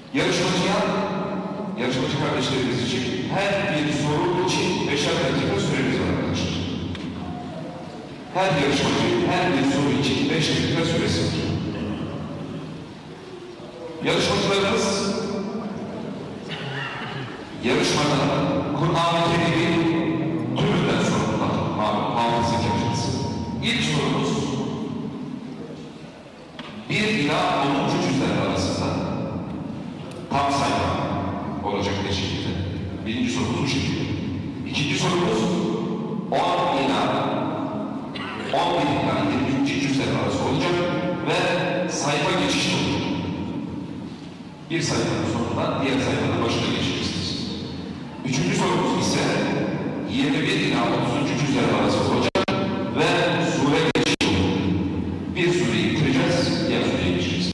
Yarışmacı kardeşlerimiz için her bir soru için 5'er dakika süremiz var arkadaşlar. Her yarışmacı her bir soru için 5 dakika süresi var. Yarışmacılarımız yarışmada Kur'an-ı Kerim'in tümünden sorumlular. Hafızlık yapacağız. İlk sorumuz 1 ila 10. cüzler arasında tam sayfa olacak bir şekilde. Birinci sorumuz bu şekilde. İkinci sorumuz 10 ila 11 ila 22 cüzler arası olacak ve sayfa geçişi olacak. Bir sayfanın sonunda diğer sayfanın başına geçeceksiniz. Üçüncü sorumuz ise 21 ila 30. cüzler arası olacak ve sure geçişi olacak. Bir sureyi bitireceğiz, diğer sureye geçeceğiz.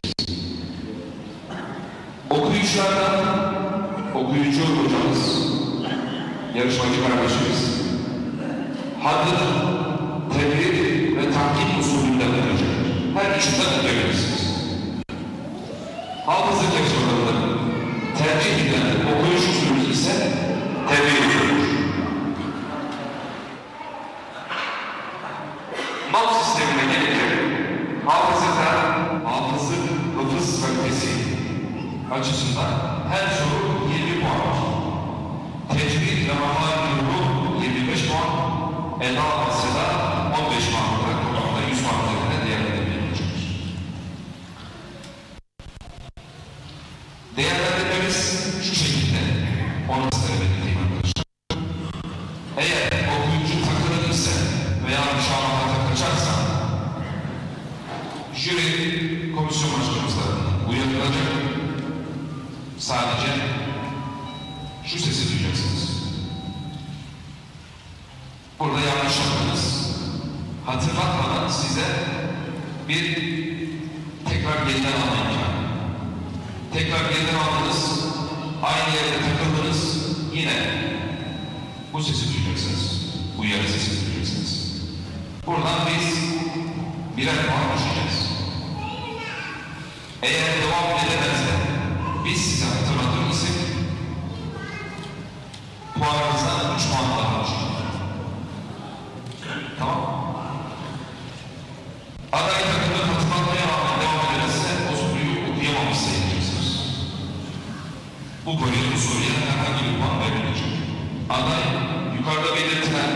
Okuyucu hocamız, yarışmacı kardeşimiz, hadır, tebrik ve takip usulünden olacak. Her üçünden ödemelisiniz. Hafızlık yarışmalarında tercih edilen okuyuş usulü ise tebrik usulüdür. Not sistemine gelince hafız kalitesi açısından her soru 20 puan var. Tecvid ve mahal grubu 25 puan, eda asıda 15 puan olarak toplamda 100 puan üzerinde değerlendirmeyecektir. Değerlendirmemiz şu şekilde, onu size belirteyim arkadaşlar. Eğer okuyucu takılır ise veya müşahata kaçarsa, jüri komisyon başkanımız tarafından uyarılacak. Sadece şu sesi duyacaksınız. Burada yanlış yaptınız. Hatırlatmadan size bir tekrar yeniden alma imkanı. Tekrar yeniden aldınız, aynı yerde takıldınız, yine bu sesi duyacaksınız. Uyarı sesi duyacaksınız. Buradan biz birer puan düşeceğiz. Eğer devam edemezse biz size hatırlatırız ki puanınızdan 3 puan daha alacak. Tamam. Aday takımda hatırlatmaya rağmen devam ederse o soruyu okuyamamış sayılacaksınız. Bu soruya herhangi bir puan verilecek. Aday yukarıda belirtilen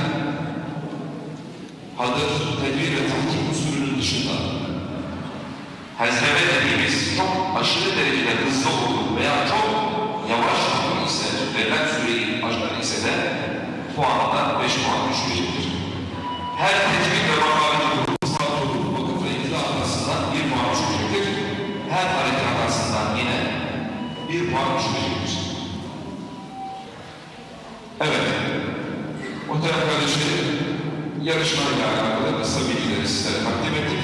hadır, tedbir ve tahkim usulünün dışında hezmeme dediğimiz çok aşırı derecede hızlı olduğu veya çok yavaş olduğu ise, verilen süreyi aşkları ise de puanında 5 puan düşmeyecektir. Her tecvid ve makabeti grubu, vakıf ve iktidar arasından 1 puan düşmeyecektir. Her hareket arasından yine 1 puan düşmeyecektir. Evet, muhterem kardeşlerim, yarışmayla alakalı kısa bilgileri sizlere takdim ettik.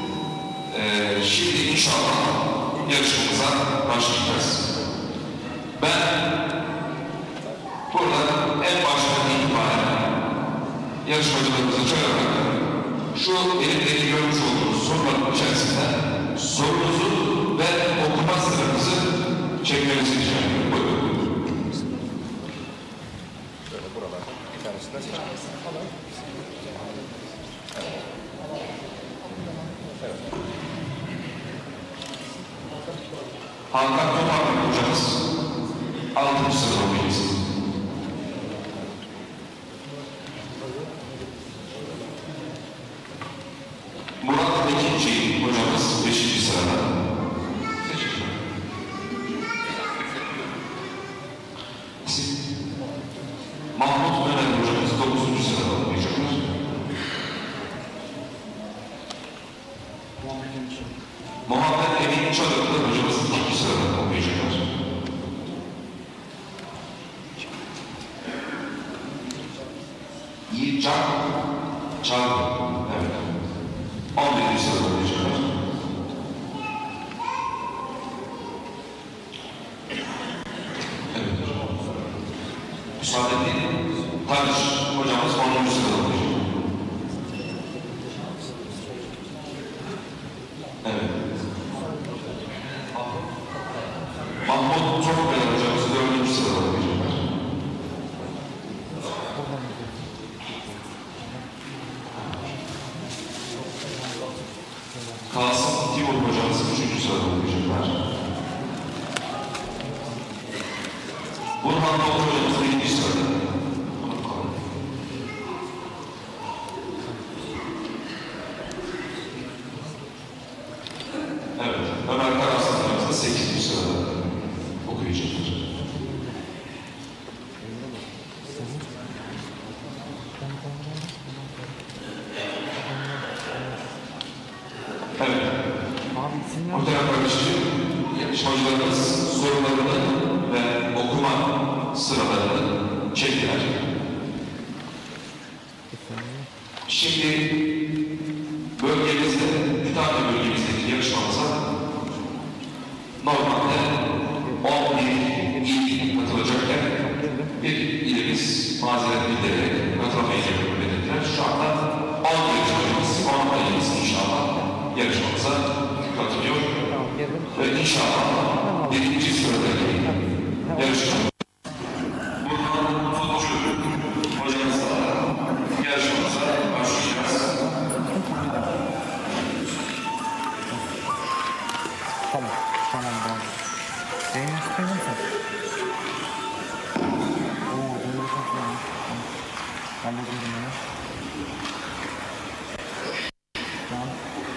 Şimdi inşallah yarışmamıza başlayacağız. Ben burada en baştan itibaren yarışmacılarımızı çağırarak şu elimdeki görmüş olduğunuz soruların içerisinde sorunuzu ve okuma sıranızı çekmenizi rica ediyorum. Buyurun. Böyle buralarda bir tanesinden seçeceğiz. Hakan Toparlan hocamız 6. sırada okuyacağız. Murat Tekinci hocamız 5. sırada. Teşekkürler. Mahmut Mehmet hocamız 9. sırada okuyacaklar. Muhammed Emin Çalıklı hocamız 2. sırada okuyacaklar. Yiğitcan Çalıklı, evet. 11. sırada okuyacaklar. Evet. Müsaadettin Tanış hocamız 10. sırada okuyacak. Evet. Mahmut Mahmut Topkaya hocamızı 4. sırada okuyacaklar. Kasım Timur hocamızı 3. sırada okuyacaklar. Burhan Doğru hocamız 1. sırada. Evet, Ömer Karaslan hocamız da 8. sırada okuyacaklar. Evet. Muhterem kardeşlerim, yarışmacılarımız sorularını ve okuma sıralarını çektiler. Şimdi bölgemizde, Kütahya bölgemizdeki yarışmamıza normalde 11 il katılacak bir ilimiz mazeret bildirerek katılamayacak belirttiler. Şu anda 10 yarışmacımız, 10 ilimiz inşallah yarışmamıza katılıyor. Ve inşallah 1. sıradaki yarışmamız Burhan Futbolcu hocamızla yarışmamıza başlayacağız. Tamam, tamam. Benim istedim sen. Bunu çok güzel. Hallediyorum bunu. Tamam.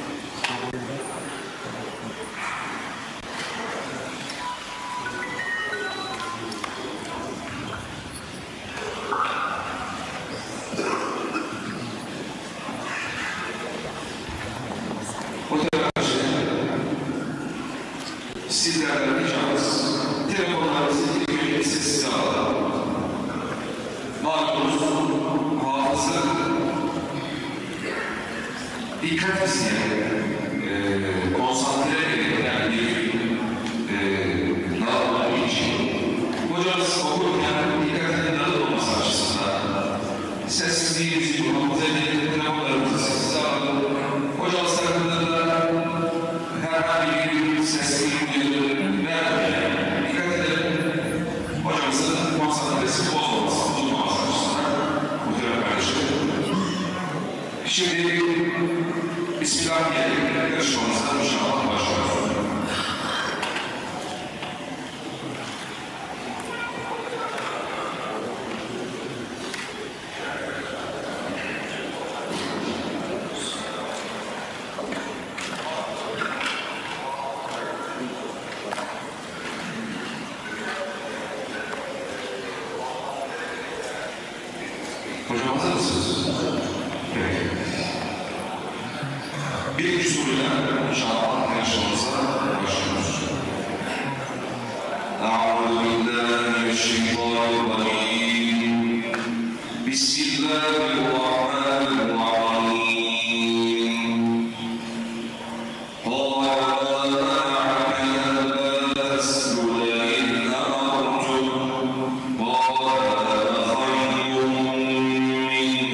Sizlerden ricamız telefonlarınızı ilk önce sessize alalım. Malumunuz hafıza dikkat isteyen, konsantre edilen bir dağılma için hocamız okurken dikkatinin dağılmaması açısından sessizliğimizi muhafaza edin, telefonlarımızı sessize alalım. Hocamız tarafından da herhangi bir seslilik vermeden dikkat edelim. Hocamızın konsantresi bozulması, tutmaması açısından muhterem kardeşlerim. Şimdi Bismillah diyelim, yarışmamıza inşallah başlıyoruz. Hocam hazır mısınız? Peki. 1. soruyla inşallah yarışmamıza başlıyoruz. Euzubillahimineşşeytanirracim. Bismillahirrahmanirrahim.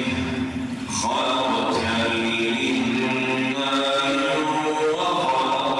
خلقتني من نار وخلقته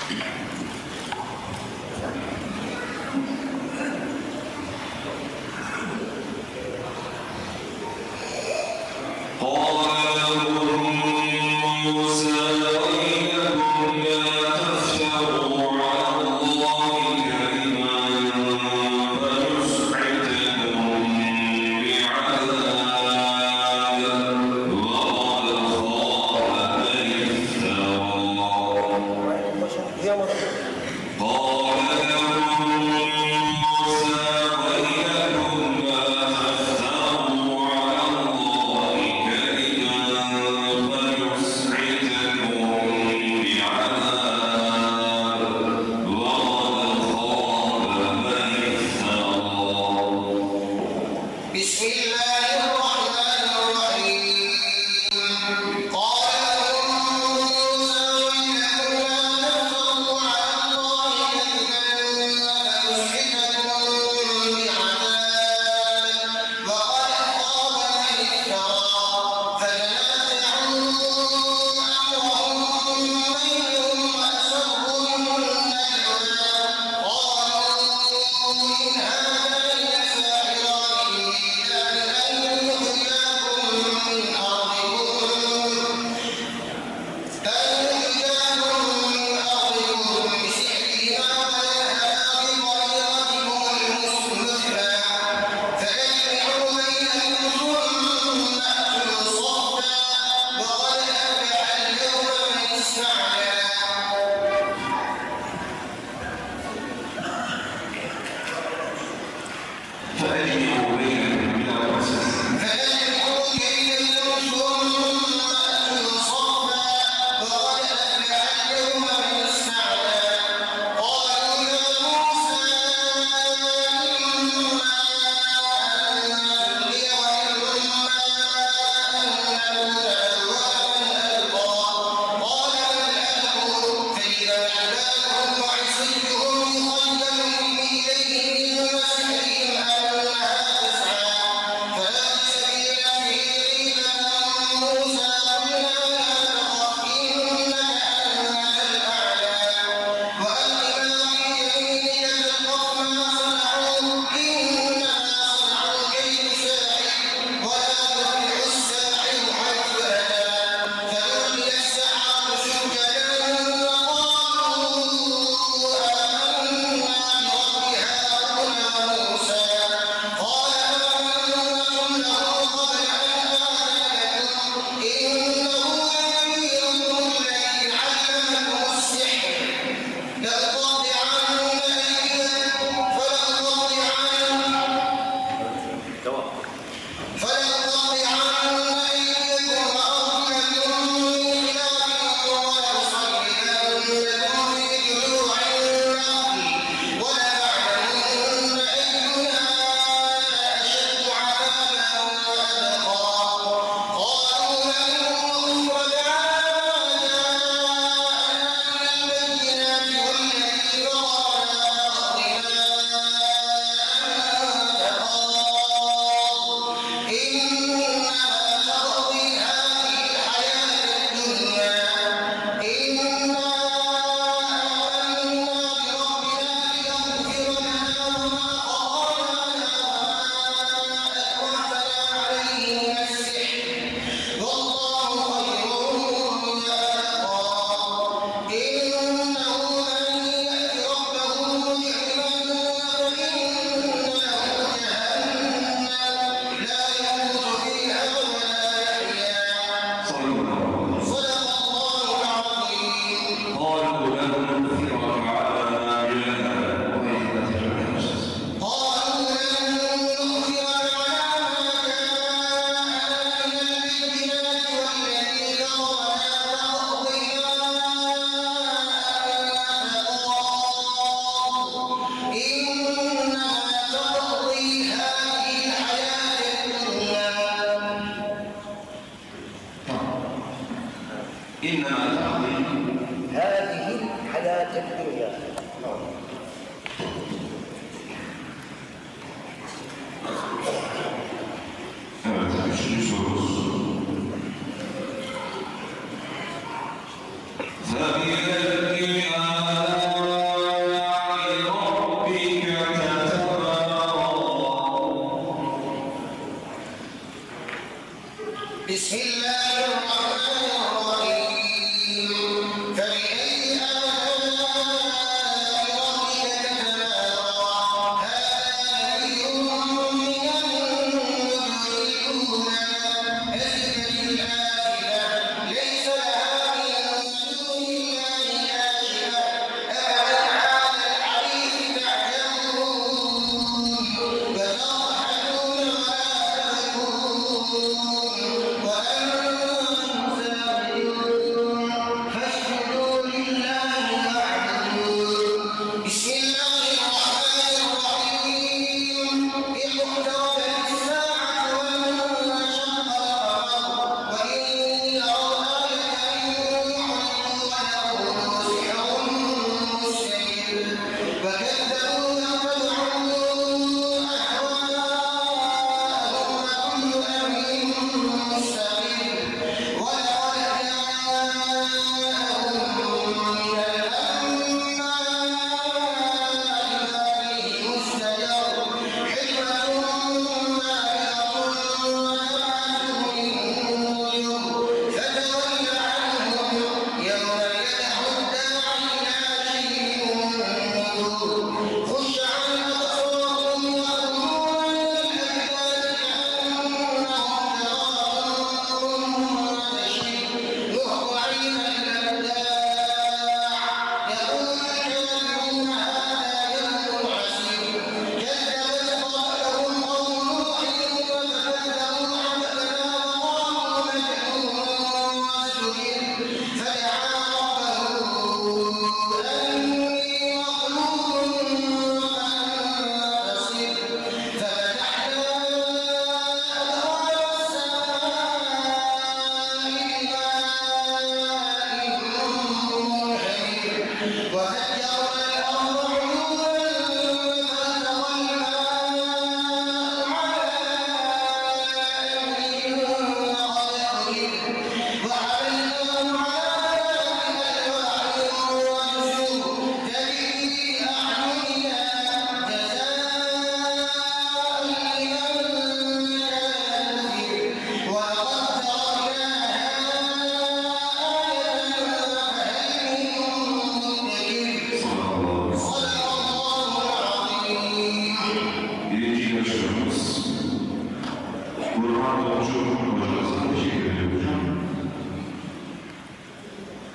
فبأي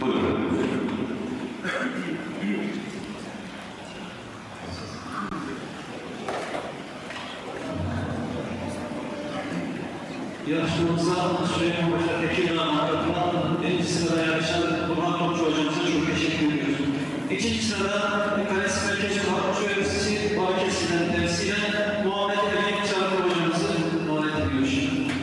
Buyurun. Yarışmamıza Süleyman Paşa Tekirdağ'dan katılan birinci sırada yarışan Burhan Topçu hocamıza çok teşekkür ediyoruz. İkinci sırada Kalesi Merkezi Topçu Öğretisi Balıkesir'den temsilen Muhammed Emin Çarpı hocamızı davet ediyoruz.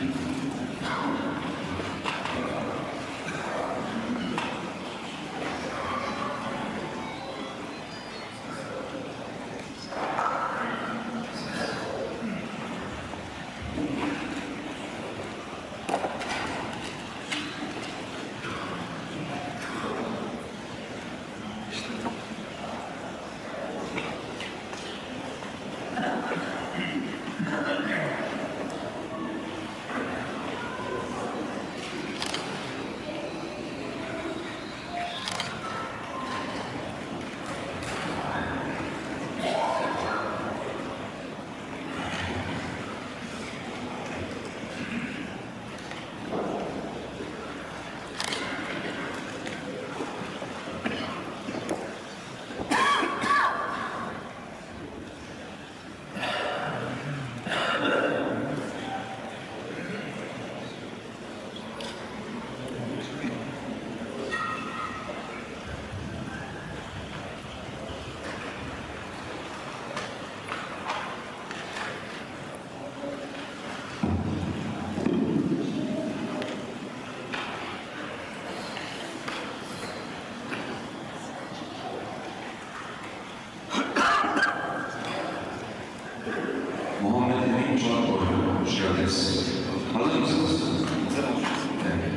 Muhammed Emin Çarpı hocam, hoş geldiniz. Hazır mısınız? Evet.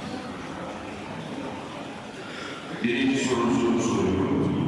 Birinci sorunuzu soruyorum.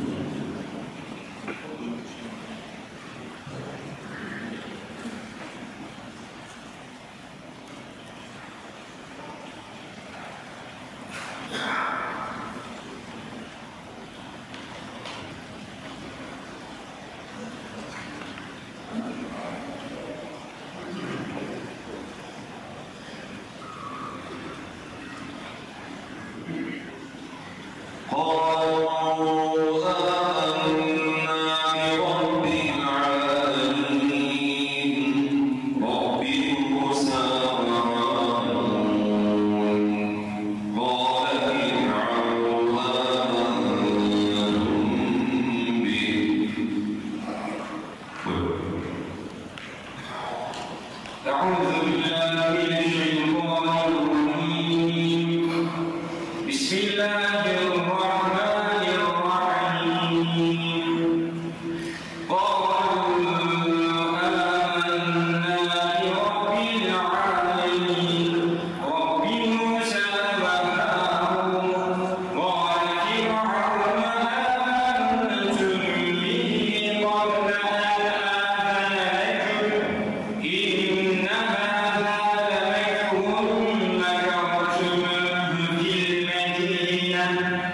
أعوذ بالله من الشيطان الرجيم بسم الله الرحمن الرحيم قالوا آمنا برب العالمين رب موسى وهارون قال فرعون آمنتم به قبل أن آذن لكم إن هذا لمكر مكرتموه في المدينة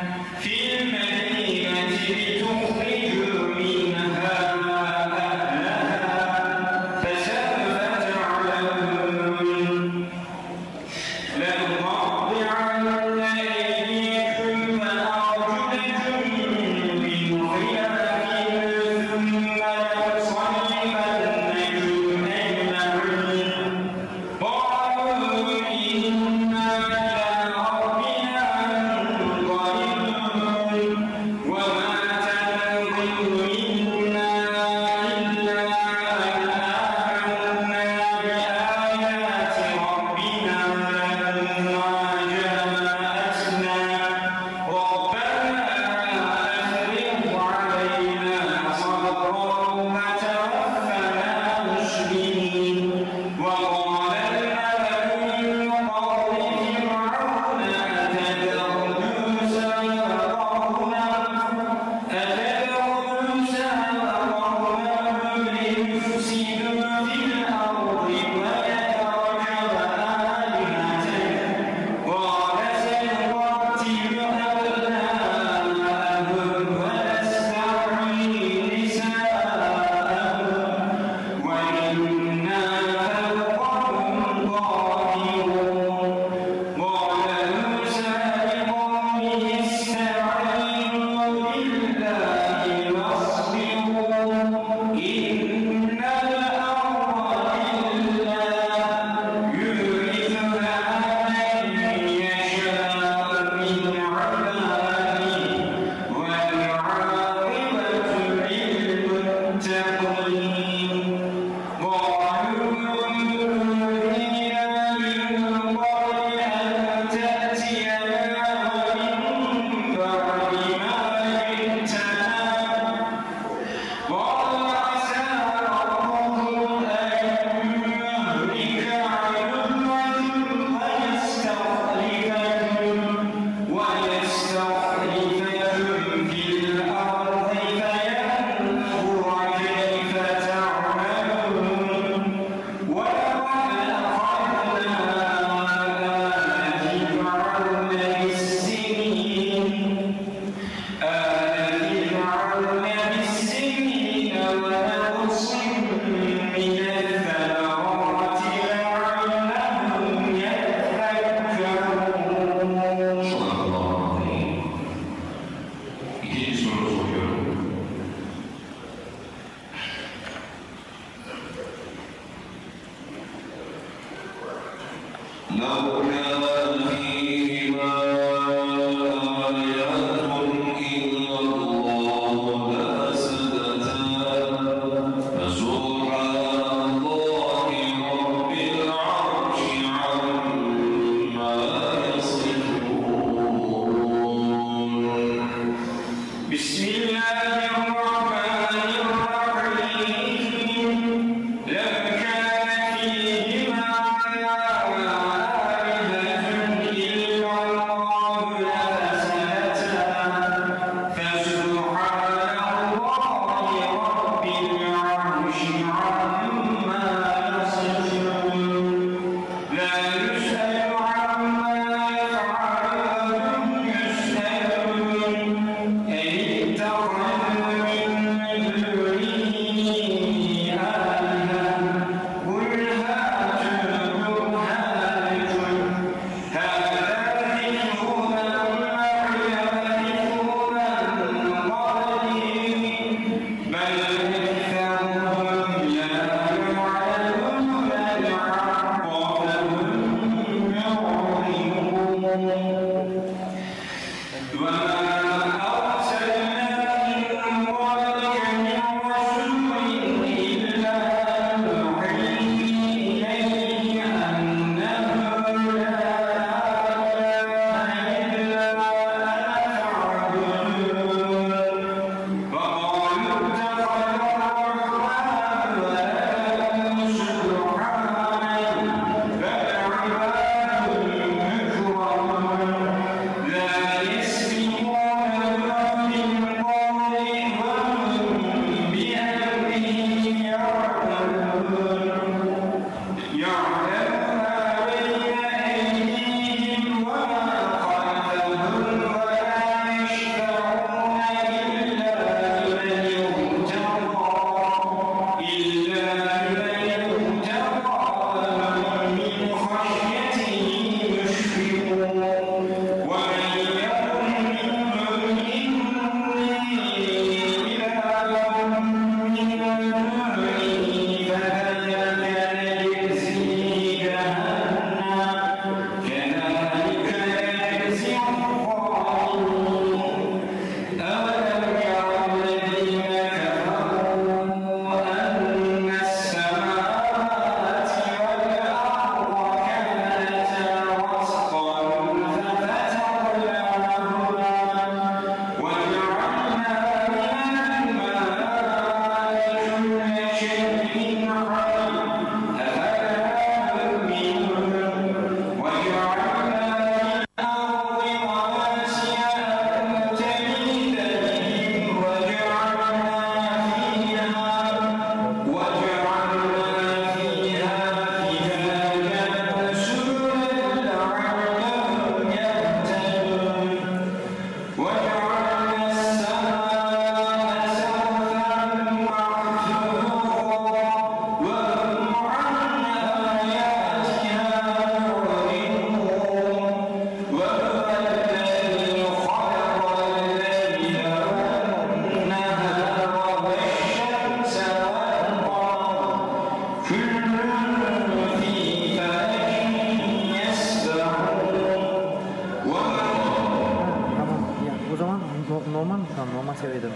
Normal mı şu an? Normal seviyede mi?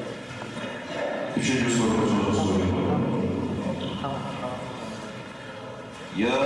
Üçüncü sorumuzu soruyorum. Tamam. Ya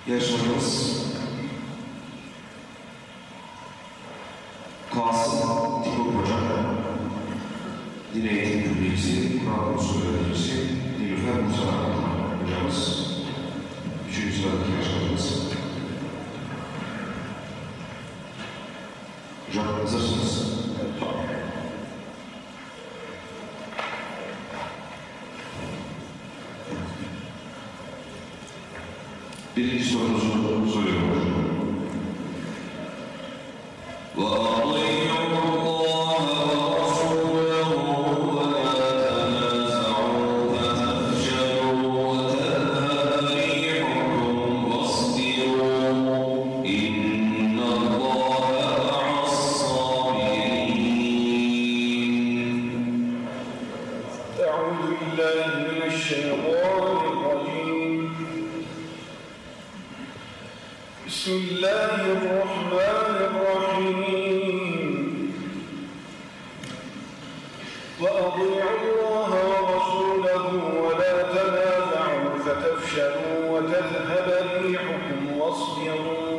Yarışmacımız Kasım Tikop Hocam, Dil Eğitim Külliyesi, Kur'an Kursu Öğreticisi Nilüfer Musa Hocamız, 3. sıradaki yarışmacımız. Hocam hazırsınız. Birinci sorunuzu soruyorum hocam. بسم الله الرحمن الرحيم وأطيعوا الله ورسوله ولا تنازعوا فتفشلوا وتذهب ريحكم واصبروا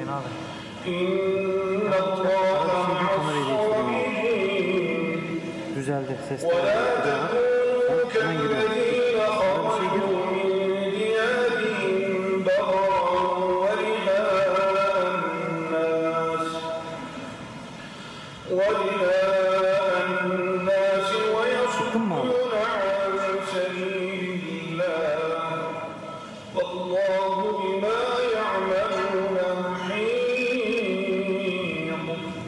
إن الله مع الصابرين ولا تكونوا كالذين خرجوا من ديارهم بطرا ورئاء الناس ويصدون عن سبيل الله والله بما يعملون محيط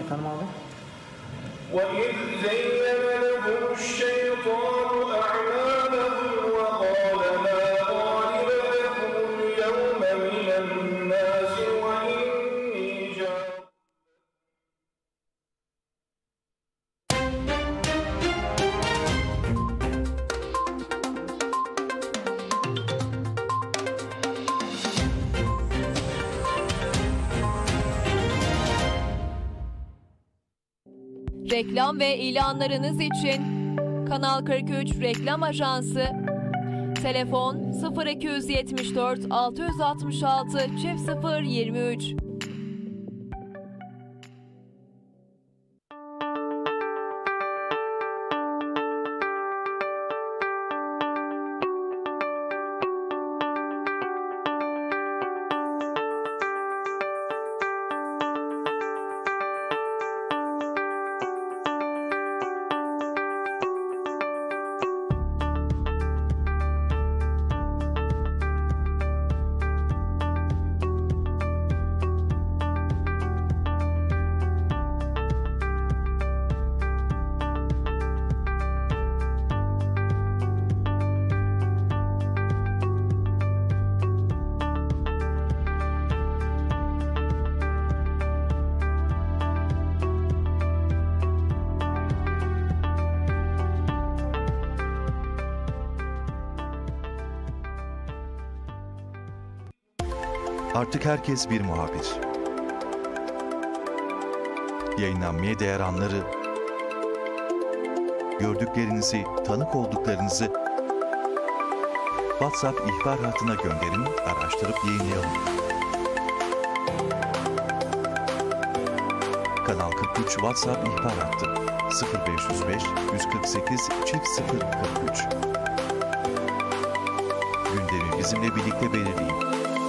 وإذ زين لهم الشيطان أعمالهم وقال لا غالب لكم اليوم من الناس وإني جار Reklam ve ilanlarınız için Kanal 43 Reklam Ajansı, telefon 0274 666 0023. Artık herkes bir muhabir. Yayınlanmaya değer anları, gördüklerinizi, tanık olduklarınızı WhatsApp ihbar hattına gönderin, araştırıp yayınlayalım. Kanal 43 WhatsApp ihbar hattı 0505 148 0043. Gündemi bizimle birlikte belirleyin.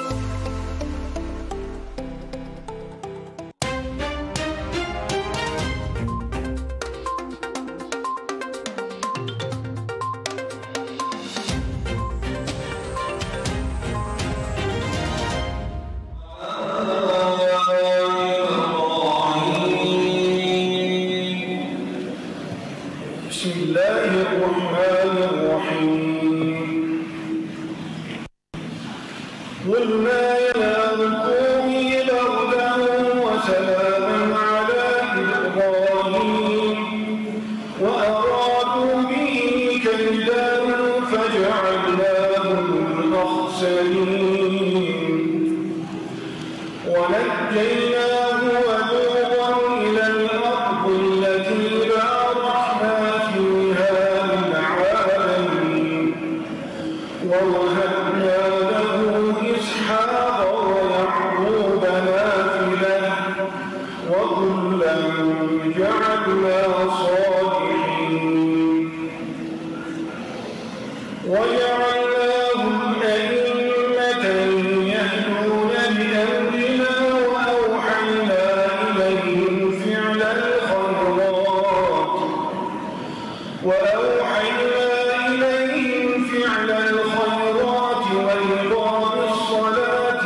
بسم الله الرحمن الرحيم قل ما ينال قومي بردا وسلاما على إبراهيم وأرادوا به كيدا فجعلناهم الأخسرين ونجيناه ولوطا إلى الأرض التي باركنا فيها للعالمين ووهبنا له إسحاق جعلنا صالحين وجعلناهم أئمة يهدون بأمرنا وأوحينا إليهم فعل الخيرات وإقام الصلاة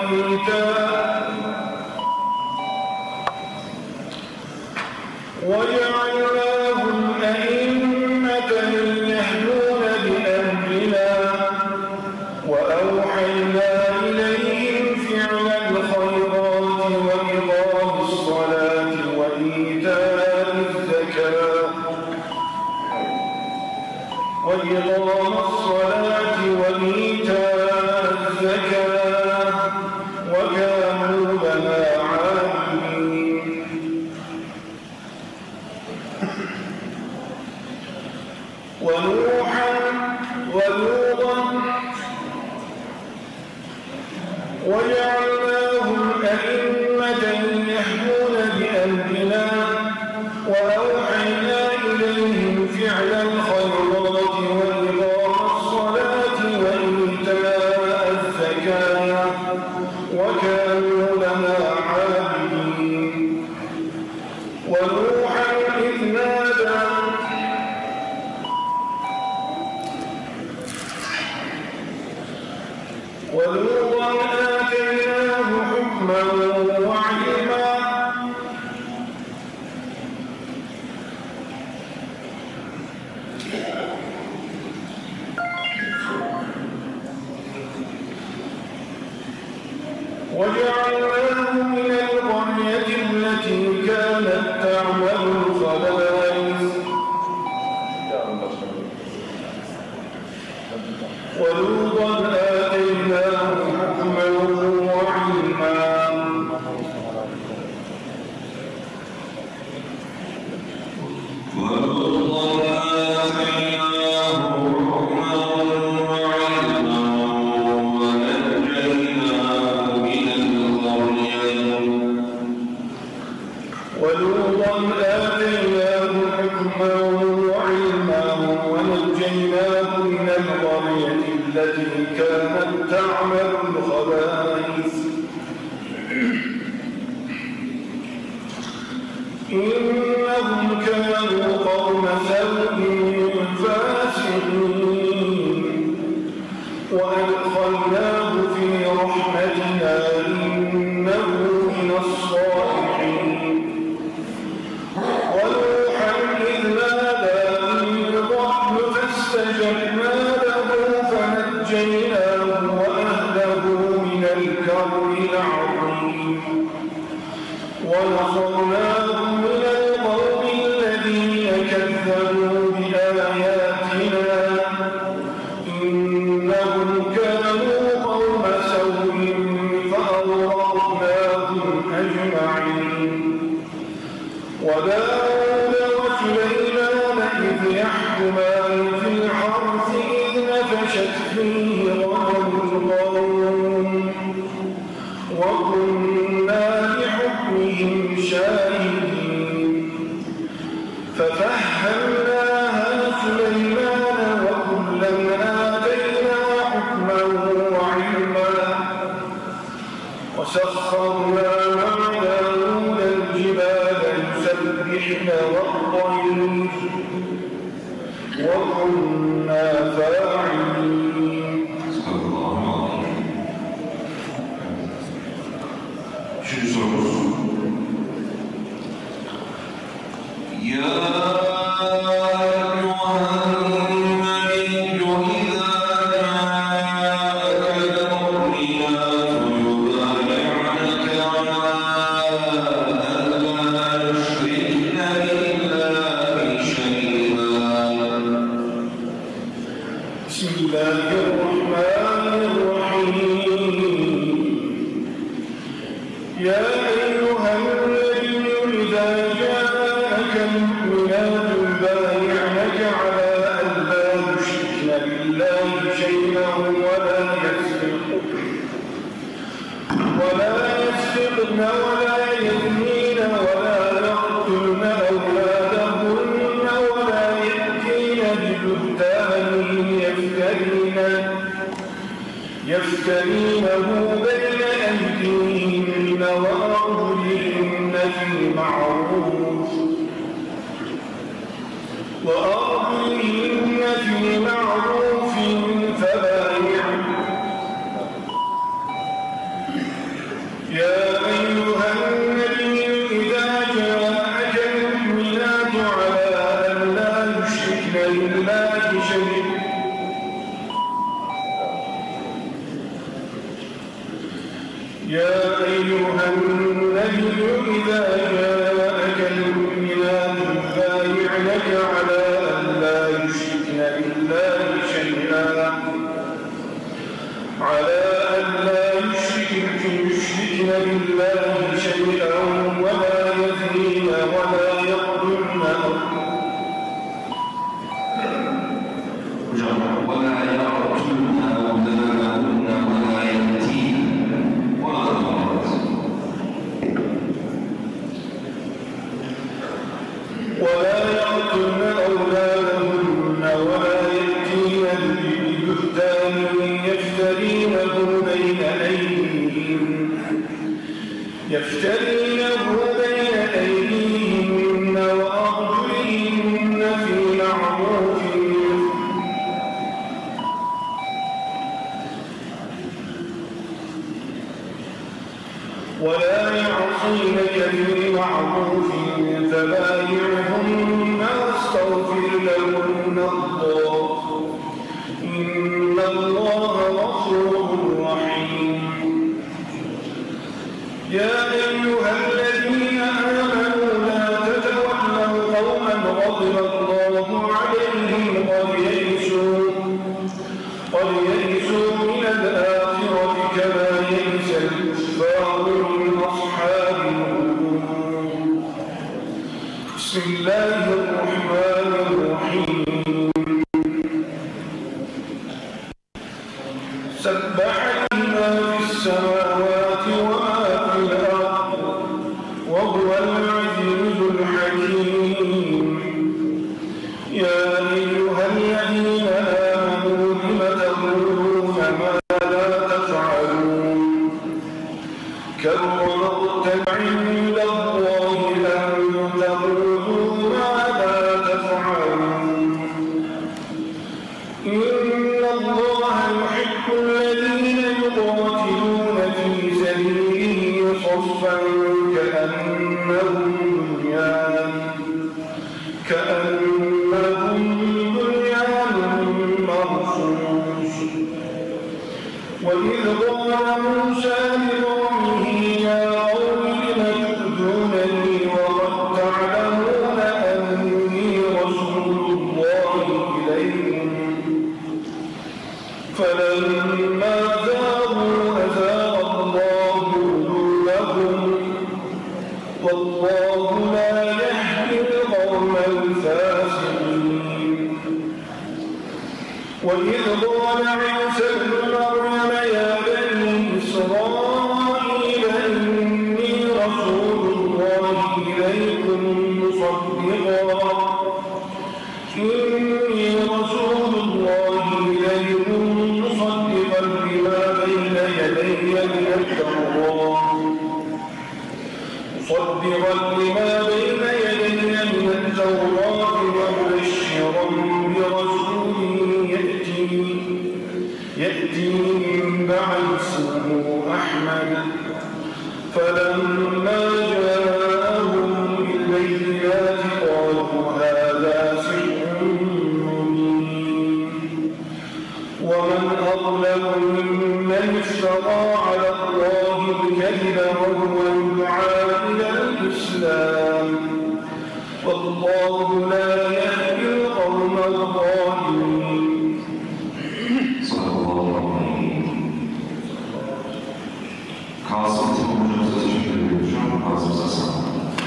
وجعلناهم أئمة يهدون بأمرنا وأوحينا إليهم فعل الخيرات وإقام الصلاة وإيتاء الزكاة وكانوا لنا عابدين ونوحا ولوطا وجعلناهم أئمة يهدون بأمرنا وأوحينا إليهم فعل الخيرات وإقام الصلاة وإيتاء الزكاة وكانوا لنا عابدين ونوحا إذ نادى ولوطا آتيناه حكما وعلما وجعلناه من القرية التي كانت تعمل الخبائث ولوطا آتيناه حكما وعلما ولوطا آتيناه حكما وعلما ونجيناه من القرية التي كانت تعمل الخبائث إنهم كانوا قوم سوء فاسقين وأدخلناه في رحمتنا إنه من الصالحين ونوحا إذ نادى من قبل فاستجبنا له فنجيناه وأهله من الكرب العظيم ونصرناه من القوم الذين كذبوا بآياتنا إنهم كانوا قوم سوء فأغرقناهم أجمعين وداود وسليمان إذ يحكمان في الحرث إذ نفشت فيه غنم القوم وكنا لحكمهم شاهدين ففهمناها سليمان وكلا آتينا حكما وعلما وسخرنا مع داود الجبال يسبحن والطير وكنا فاعلين. Üçüncü sorumuz. بالمعروف وأرجلهن في معروف فبايعن يا أيها النبي إذا جاءك المؤمنات على أن لا يشركن بالله شيئا يا أيها النبي إذا جاءك المؤمنات يبايعنك على أن لا يشركن بالله شيئا ولا يزنين ولا يقتلن أولادهن ولا يأتين ولا يقتلن أولادهن ولا يأتين ببهتان يفترينه بين أيديهن وأرجلهن في معروف ولا يعصينك في معروف فبايعهن واستغفر لهن الله إن الله غفور رحيم يا أيها الذين آمنوا لا تتولوا قوما غضب الله عليهم قد يئسوا من الآخرة كما يئس الكفار من أصحاب القبور بسم الله الرحمن الرحيم سبح لما في السماوات وما في الأرض وهو العزيز الحكيم يا أيها الذين آمنوا لم تقولون ما لا تفعلون كبر مقتا عند الله أن تقولوا ما لا تفعلون إن الله يحب الذين يقاتلون في سبيله صفا كأنهم بنيان مرصوص وإذ قال موسى لقومه يا قوم لم تؤذونني وقد تعلمون أني رسول الله إليكم فلما زاغوا أزاغ الله قلوبهم والله لا يهدي القوم الفاسقين وإذ قال عيسى ابن مريم يا بني إسرائيل إني رسول الله إليكم مصدقا لما بين يدي من التوراة ومبشرا برسول يأتي من بعد اسمه أحمد فلما جاءهم بالبينات قالوا هذا سحر مبين ومن أظلم ممن افترى على الله الكذب وهو يدعى إلى الإسلام والله لا يهدي القوم الظالمين صلى الله عليه Kasım hocamıza teşekkür ediyoruz. Ağzımıza sağlık.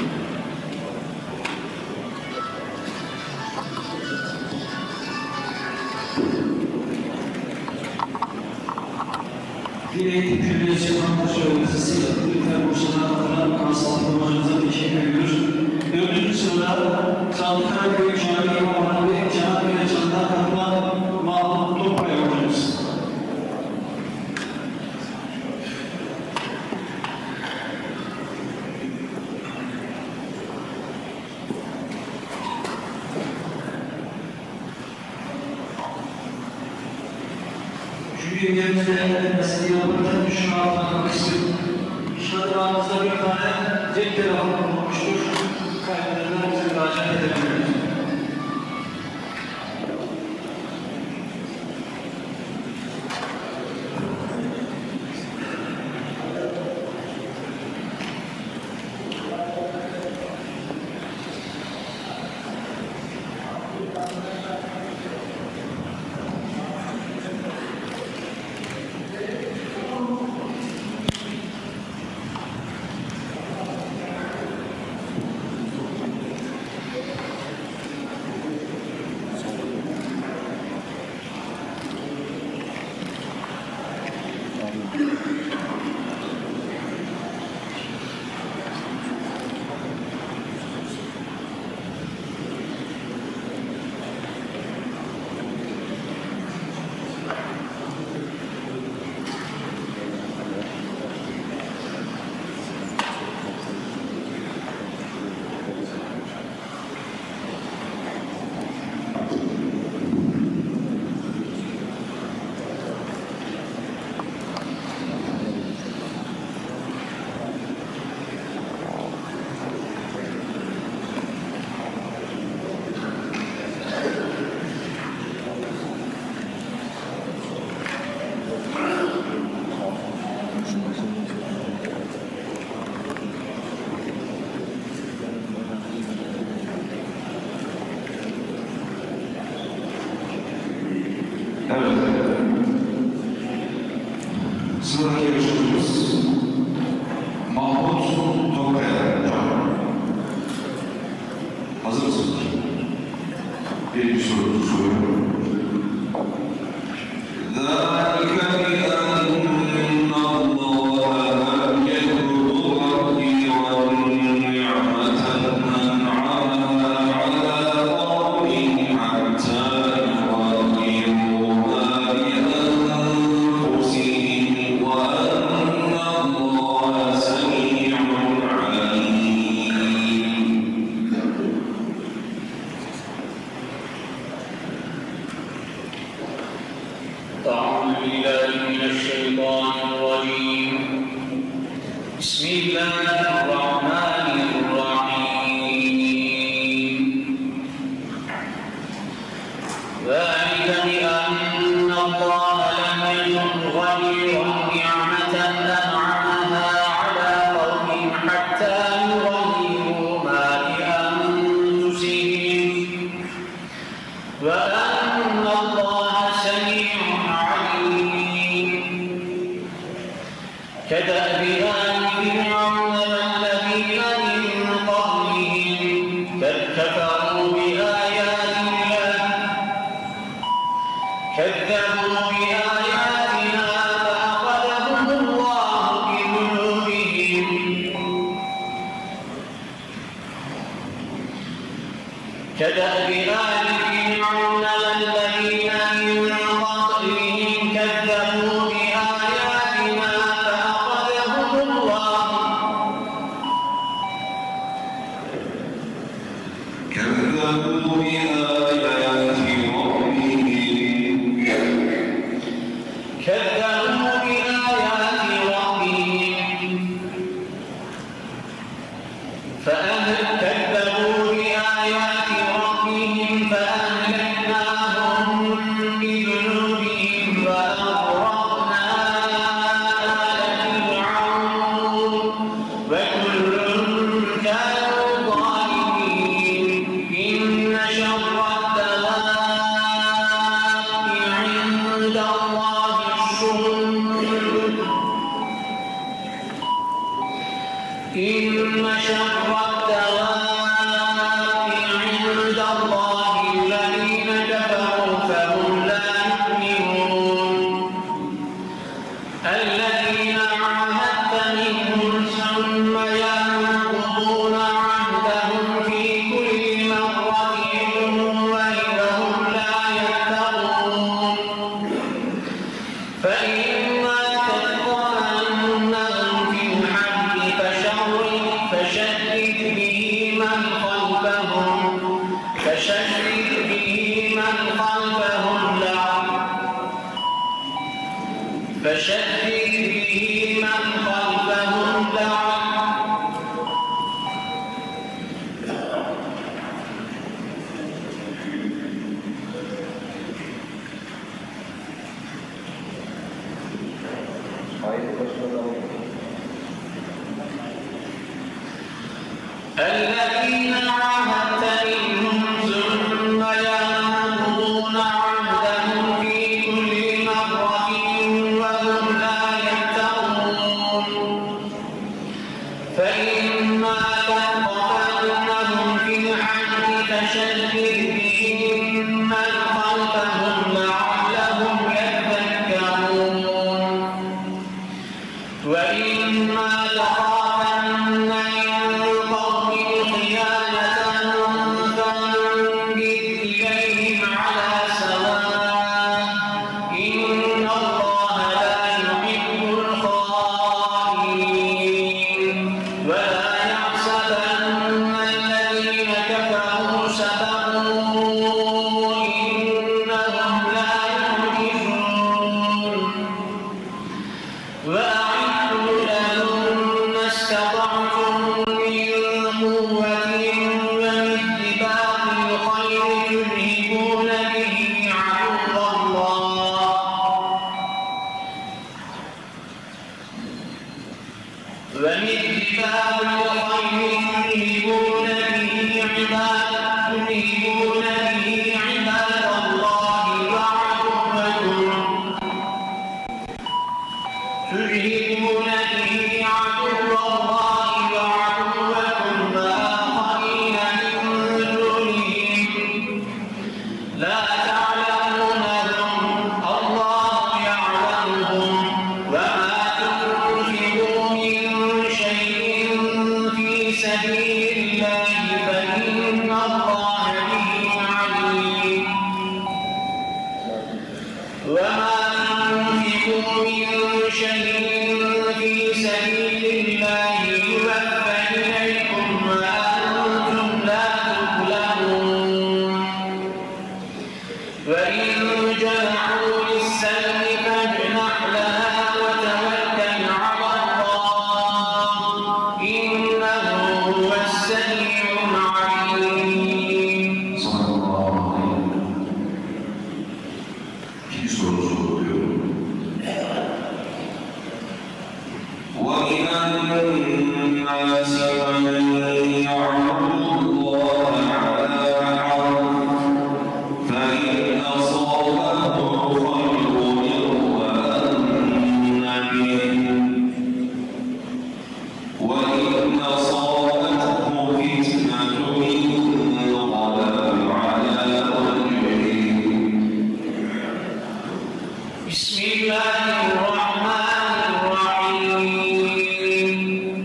Bir eğitim külliyesi Antaşya Üniversitesi Ülker Bursa'na katılan Kasım hocamıza teşekkür ediyoruz. 4. sırada Çaldıkaraköy Camii İmamı ve Cami Mecanı'na katılan Mahmut Topay hocamız. günlerimizde mesela yapılan şunu anlatmak istiyorum. Şadırağımızda bir tane cep telefonu bulunmuştur. Kaybederden bizi müracaat edebiliriz. Sıradaki yarışmacımız Mahmut Tokaya hocam. Hazır mısınız? Birinci sorunuzu soruyorum. أعوذ بالله من الشيطان الرجيم بسم الله الرحمن الرحيم ذلك بأن الله لم يكن غير نعمة أنعمها على قوم حتى يغيروا ما بأنفسهم وأن الله سميع كدأب آل فرعون والذين من قبلهم كذبوا بآياتنا فأخذهم الله بذنوبهم كدأب آل فرعون والذين من قبلهم كذبوا بآياتنا فأخذهم الله الذين عاهدت منهم ثم ينقضون عهدهم في كل مرة وهم لا يتقون فإما تثقفنهم في الحرب فشدد بهم من خلفهم لعلهم يذكرون وإما تخافن من قوم خيانة فانبذ إليهم على سواء إن الله لا يحب الخائنين ولا يحسبن الذين كفروا سبقوا إنهم لا يعجزون وأعدوا لهم ما استطعتم من قوة ومن رباط الخيل ترهبون به عدو الله عباد الله وعدوكم وآخرين من دونهم لا تعلمونهم الله يعلمهم وما تنفقوا من شيء في سبيل الله فإن الله به عليم وما تنفقوا من شيء في سبيل الله يوفى إليكم وأنتم لا تظلمون وإن جنحوا للسلم فاجنح لها وتوكل على الله إنه هو السميع العليم. صدق الله العظيم. İkinci soru soruyorum. وَمِنَ النَّاسِ مَن يَعْبُدُ اللَّهَ عَلَىٰ حَرْفٍ فَإِنْ أَصَابَهُ خَيْرٌ اطْمَأَنَّ بِهِ وَإِنْ أَصَابَتْهُ فِتْنَةٌ انقلب على وجهه. بسم الله الرحمن الرحيم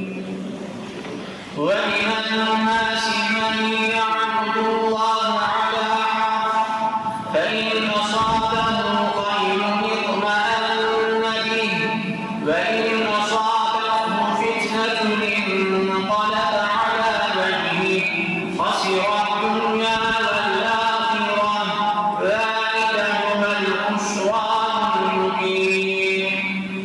ومن الناس من يعبد الله على حرف فإن أصابه خير اطمأن به وإن أصابته فتنة انقلب على وجهه خسر الدنيا والآخرة ذلك هو الخسران المبين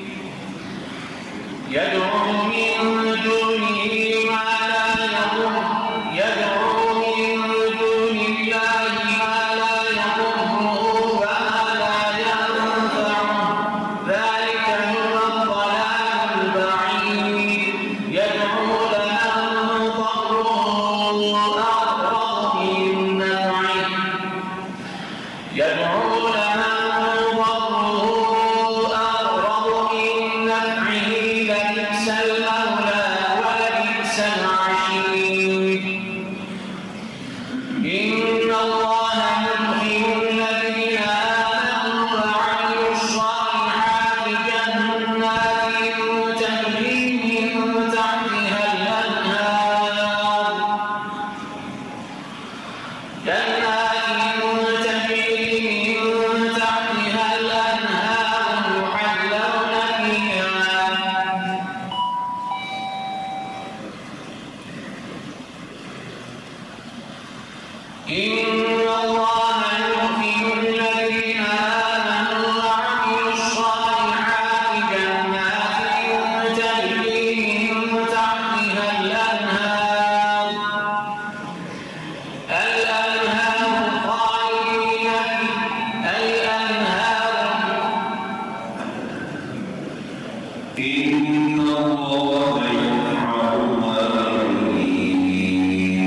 يدعو من دونه ما لا يضر يدعو من دون الله ما لا يضره وما لا ينفعه ذلك هو الضلال البعيد يدعو لمن ضره أقرب من نفعه يدعو لمن ضره أقرب من نفعه لبئس المولى ولبئس العشير إن الله يدخل الذين آمنوا وعملوا الصالحات جنات تجري من تحتها الأنهار يحلون فيها إن الله يدخل الذين آمنوا وعملوا الصالحات جنات تجري من تحتها الأنهار خالدين إن الله يفعل ما يريد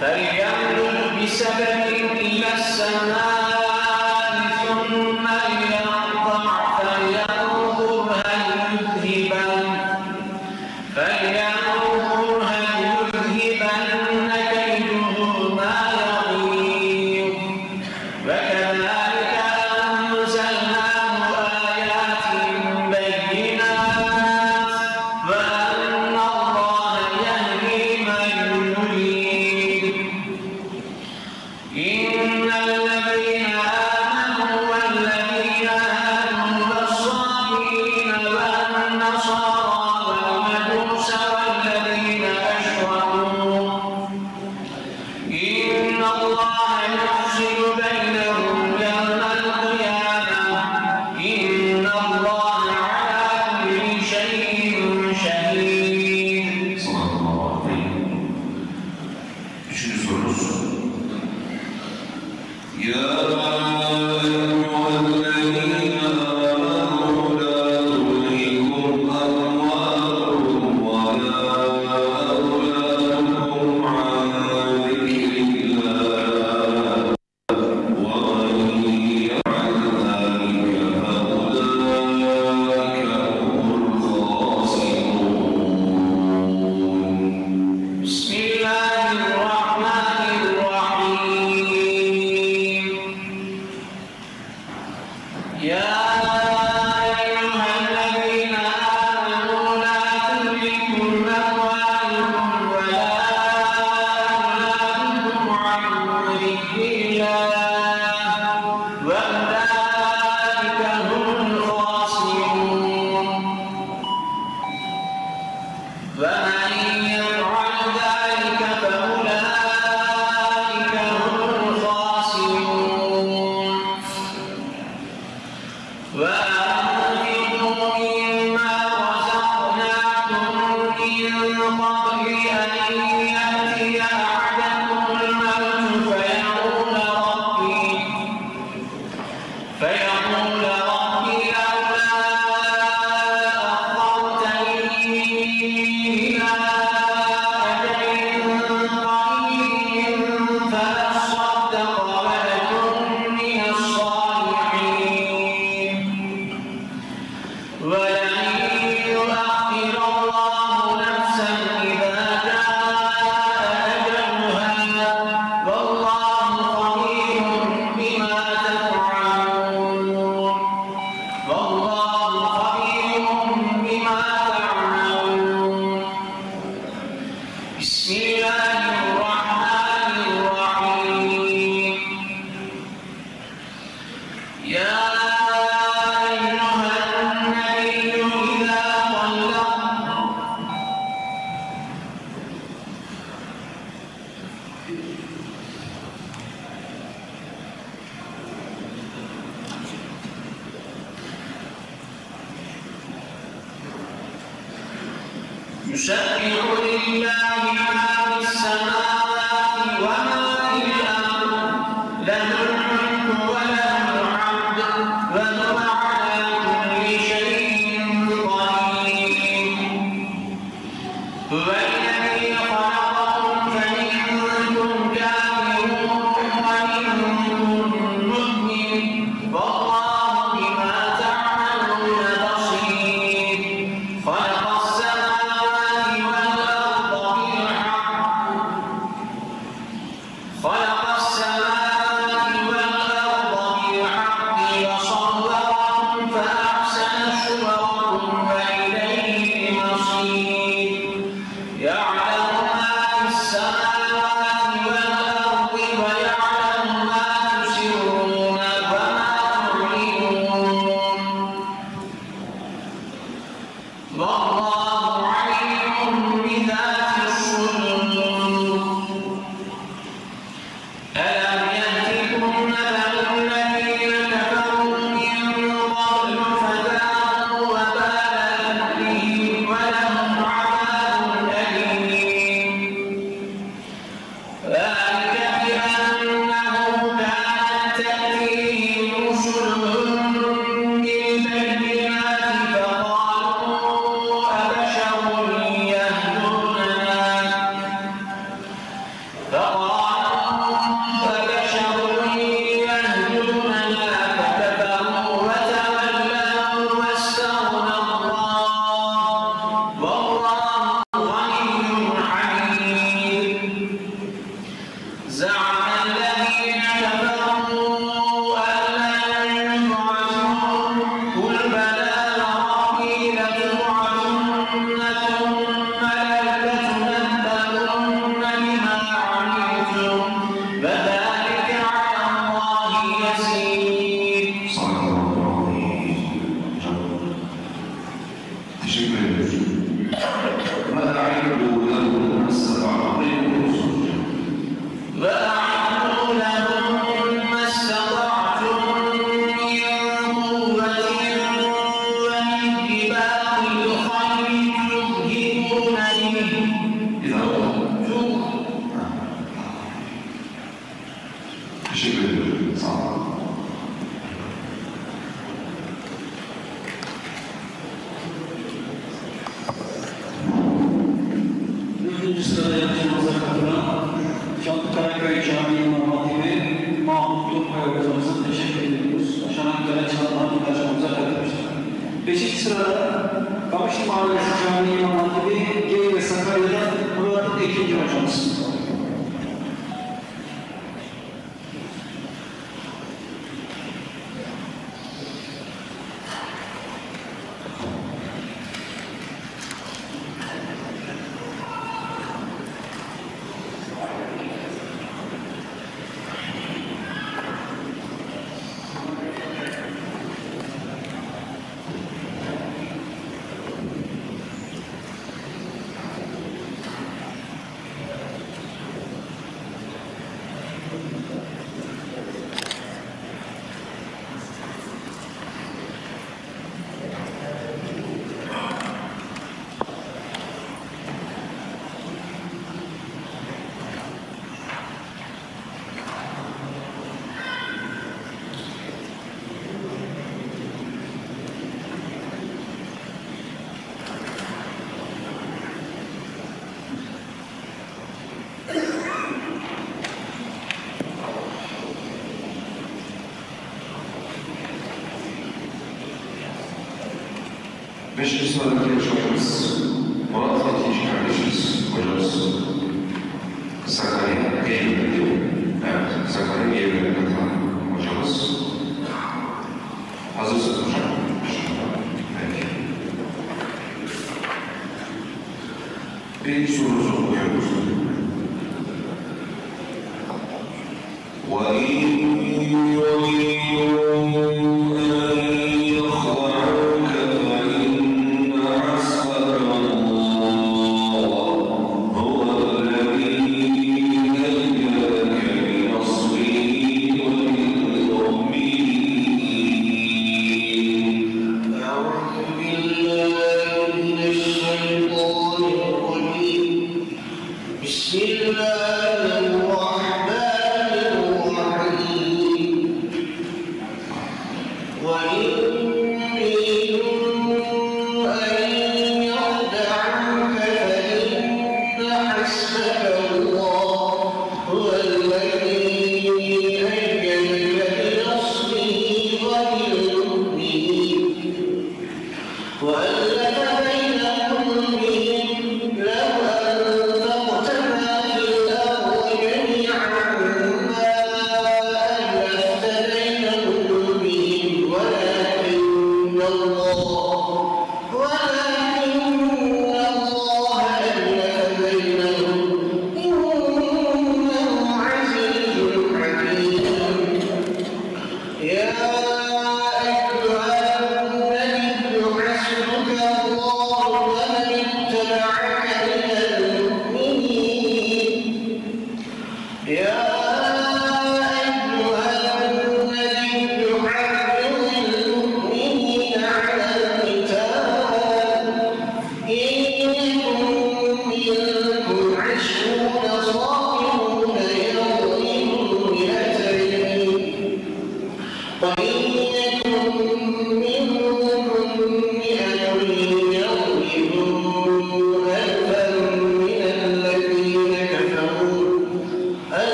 فليمدد بسبب إلى السماء ثم ليقطع فلينظر هل يذهبن كيده ما يغيظ وكذلك أنزلناه آيات بينات وأن الله يهدي من يريد إن الذين آمنوا والذين هادوا والصابئين والنصارى والمجوس والذين أشركوا إن الله يفصل بينهم يوم القيامة إن الله على كل شيء شهيد. Sallallahu aleyhi ve sellem. Üçüncü sorumuz. Ya eyyühellezine âmenû lâ tulhikum amwâlukum ve lâ evlâdukum an zikrillâh ve men yef'al zâlike feulâike humul khâsirûn. بسم الله الرحمن الرحيم يا أيها الذين آمنوا لا تلهكم أموالكم ولا أولادكم عن ذكر الله وأولئك هم الخاسرون ومن يفعل ذلك فأولئك هم الخاسرون وأنفقوا مما رزقناكم من قبل أن يأتي أحدكم الموت فيقول ربي لولا أخرتني إلى أجل قريب فأصدق وأكن من الصالحين ولن يؤخر الله نفسا إذا جاء أجلها والله خبير بما تفعلون بسم الله الرحمن الرحيم يا أيها النبي إذا يسبح لله ما في السماوات وما في الأرض له الملك وله الحمد وهو على كل شيء قدير هو الذي خلقكم فمنكم كافر ومنكم مؤمن والله بما تعملون بصير خلق السماوات والأرض بالحق وصوركم فأحسن صوركم وإليه المصير يعلم ما في السماوات والأرض ويعلم ما تسرون وما تعلنون والله عليم بذات الصدور ألم يأتكم نبأ الذين كفروا من قبل فذاقوا وبال أمرهم ولهم عذاب أليم ذلك بأنه كانت تأتيهم رسلهم بالبينات فقالوا أبشر يهدوننا Beşinci sırada Kamışlı Mahallesi Camii İmam Hatibi Gey ve Sakarya'da Murat Ekinci hocamız. Beşinci sıradaki yarışmacımız Murat Ekinci kardeşimiz, hocamız Sakarya Eylül'de, evet Sakarya Eylül'de katılan hocamız. Hazırsınız hocam. Peki. Birinci sorumuzu okuyoruz.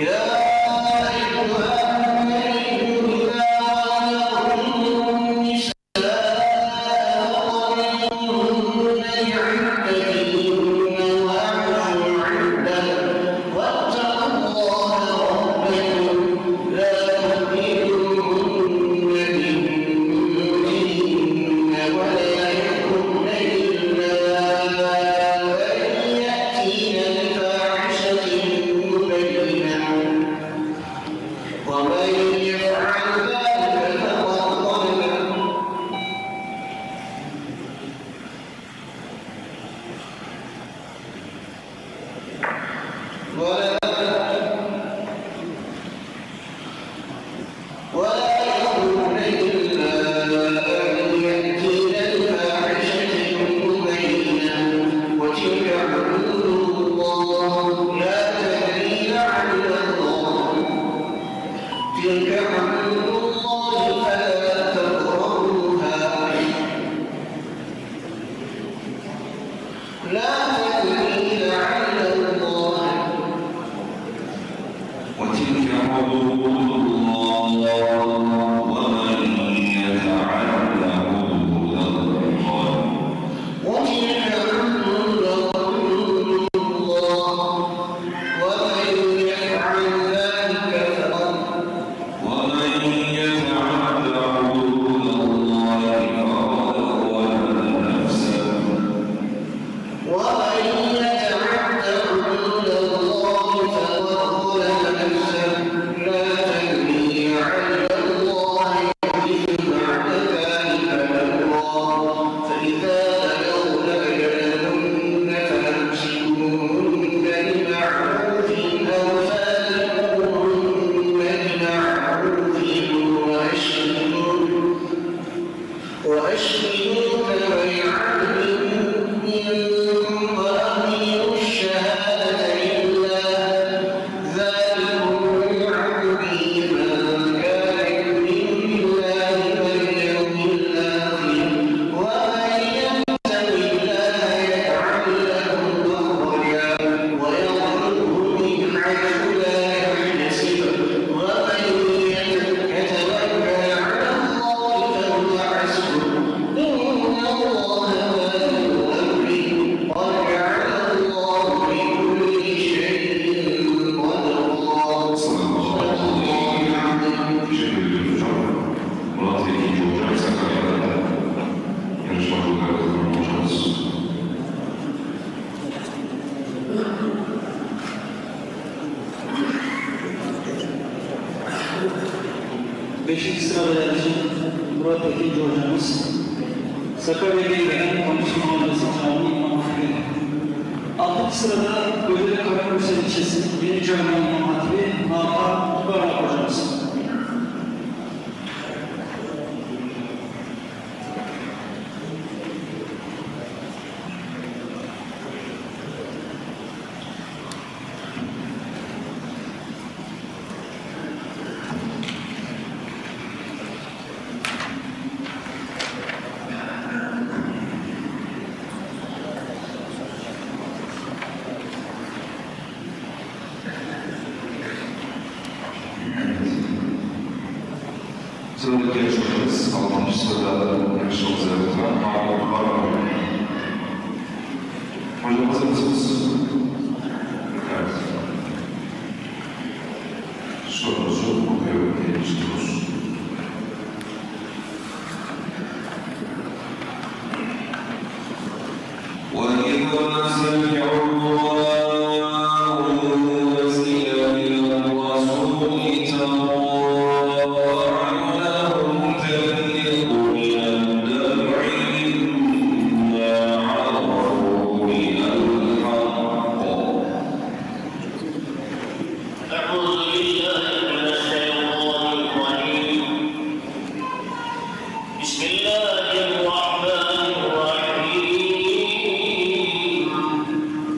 Beşinci sırada yarışan Murat Ekinci hocamız, Sakarya Bey'den Konuşma Odası Cami İmam Hatibi. 6. sırada Gödeli Karakursa ilçesi Yeni Cami İmam Hatibi Nafa Barak hocamız. Sıradaki yarışmacımız 6. sırada yarışmamız yapılan Mahmut Baran. Hocam hazır mısınız? Evet. Sorunuzu okuyorum diye istiyoruz. وَإِذَا سَمِعُوا اللَّهُ وَنَزِلَ مِنَ الرَّسُولِ بسم الله الرحمن الرحيم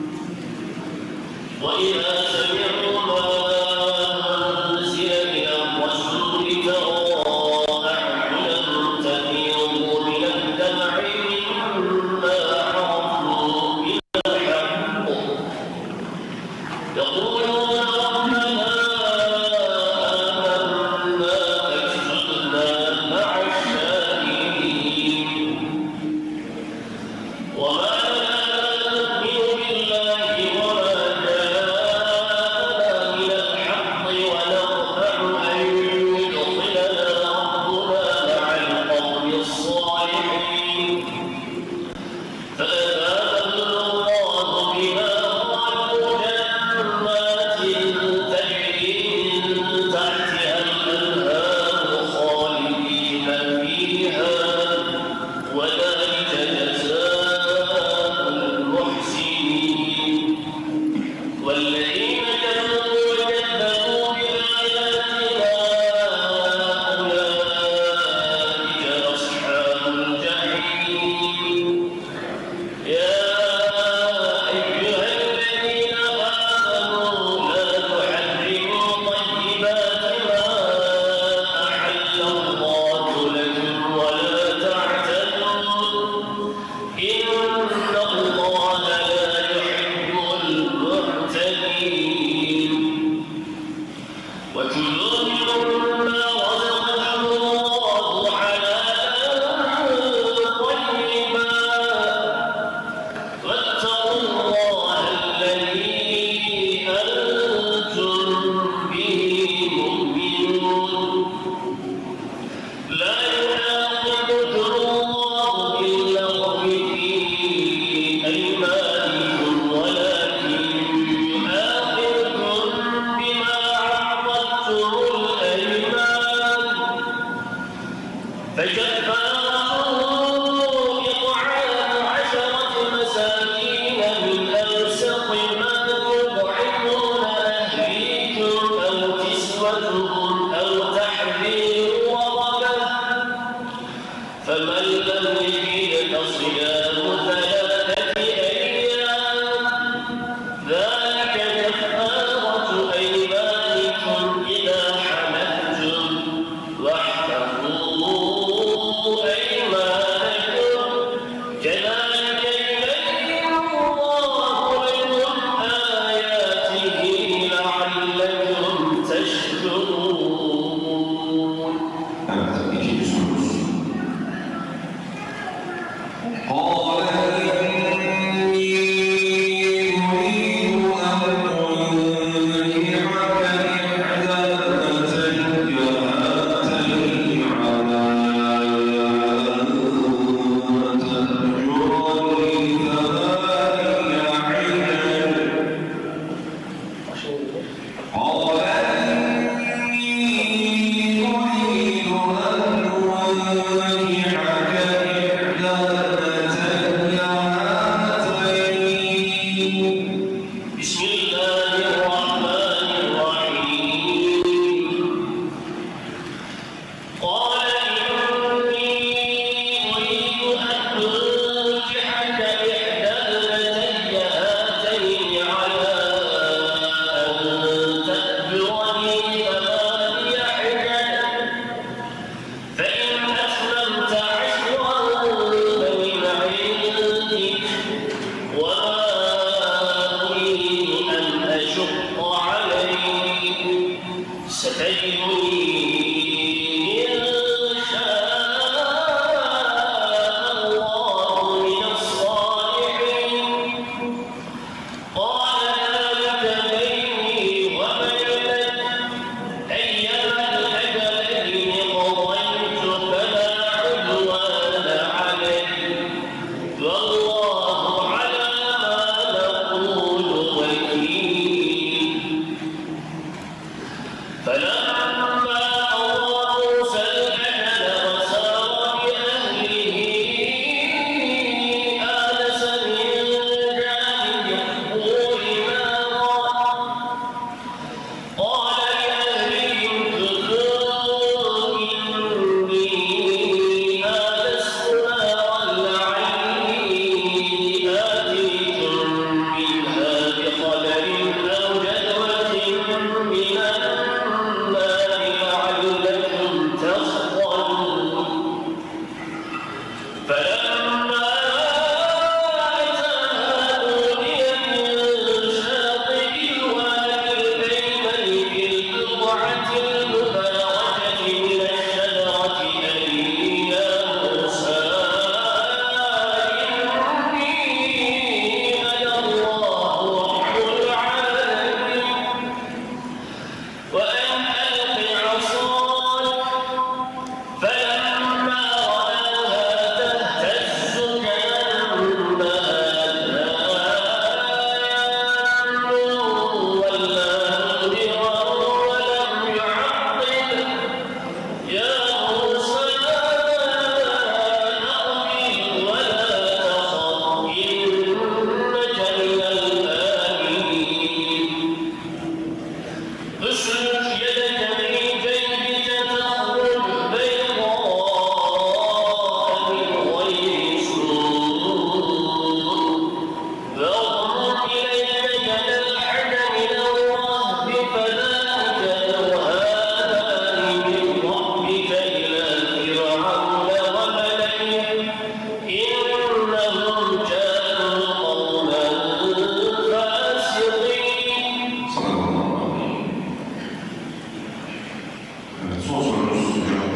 من النار Evet, son sorumuz hocam.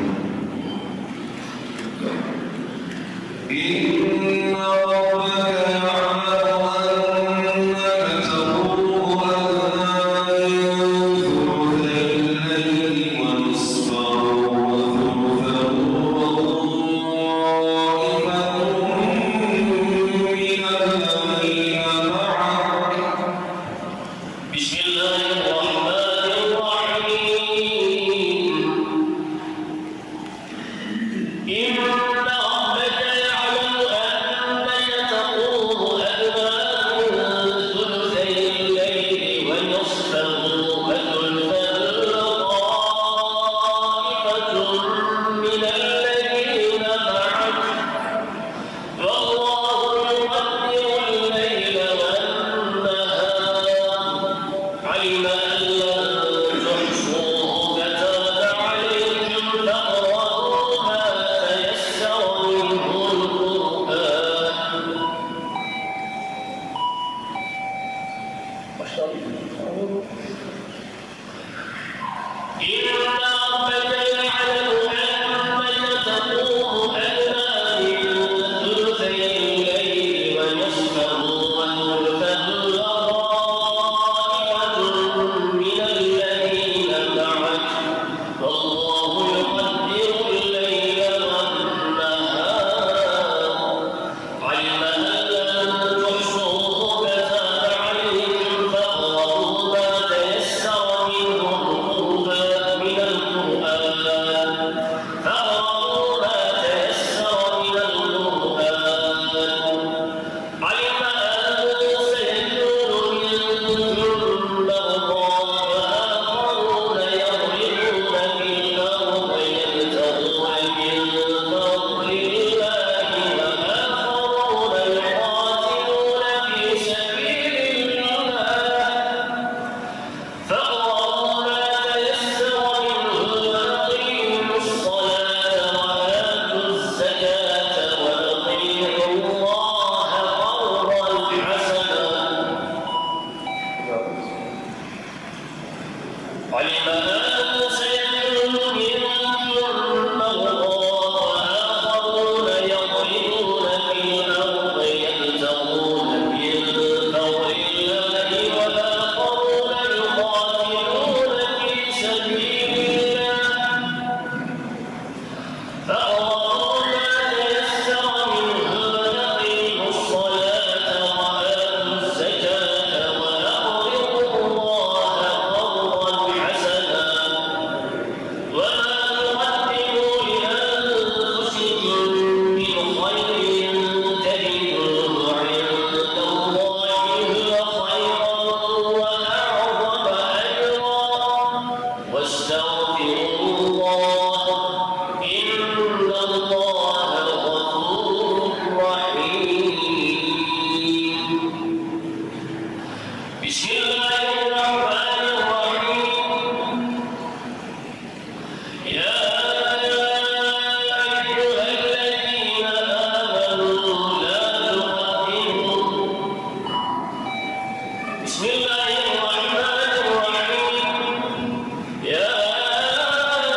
بسم الله الرحمن الرحيم يا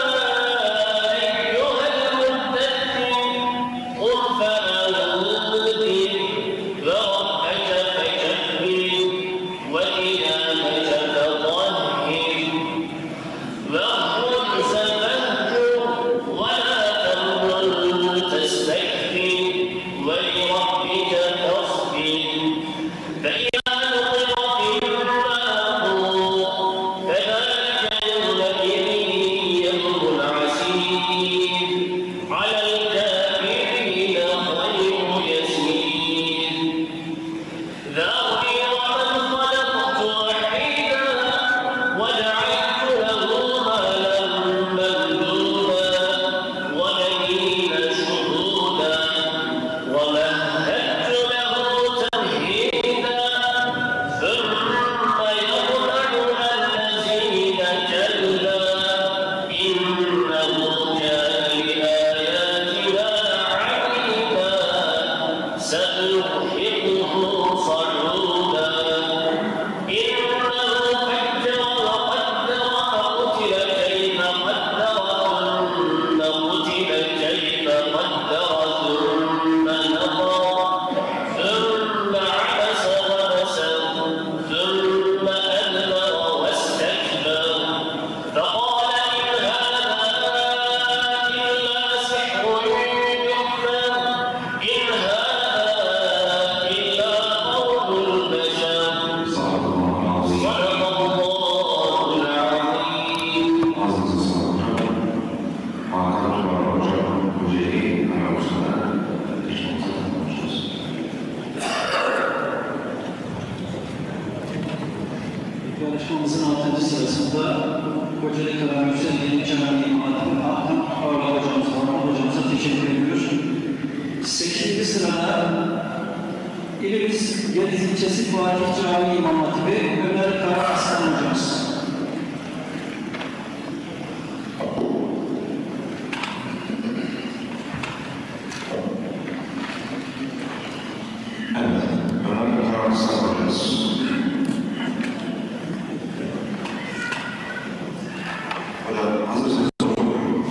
Hakan Turan Hocam Kocaeli Kayavuz'una geçmemize tanımışız. Yarışmamızın 6. sırasında Kocaeli Kayavuz'un Yeni Camii İmam Hakan Turan hocamıza teşekkür ediyoruz. 8. sırada İlimiz Gediz ilçesi Fatih Camii İmam Hatibi Ömer Kara Aslan hocamız. Evet, Ömer Kara Aslan hocamız. Hocam hazırsanız soruyorum.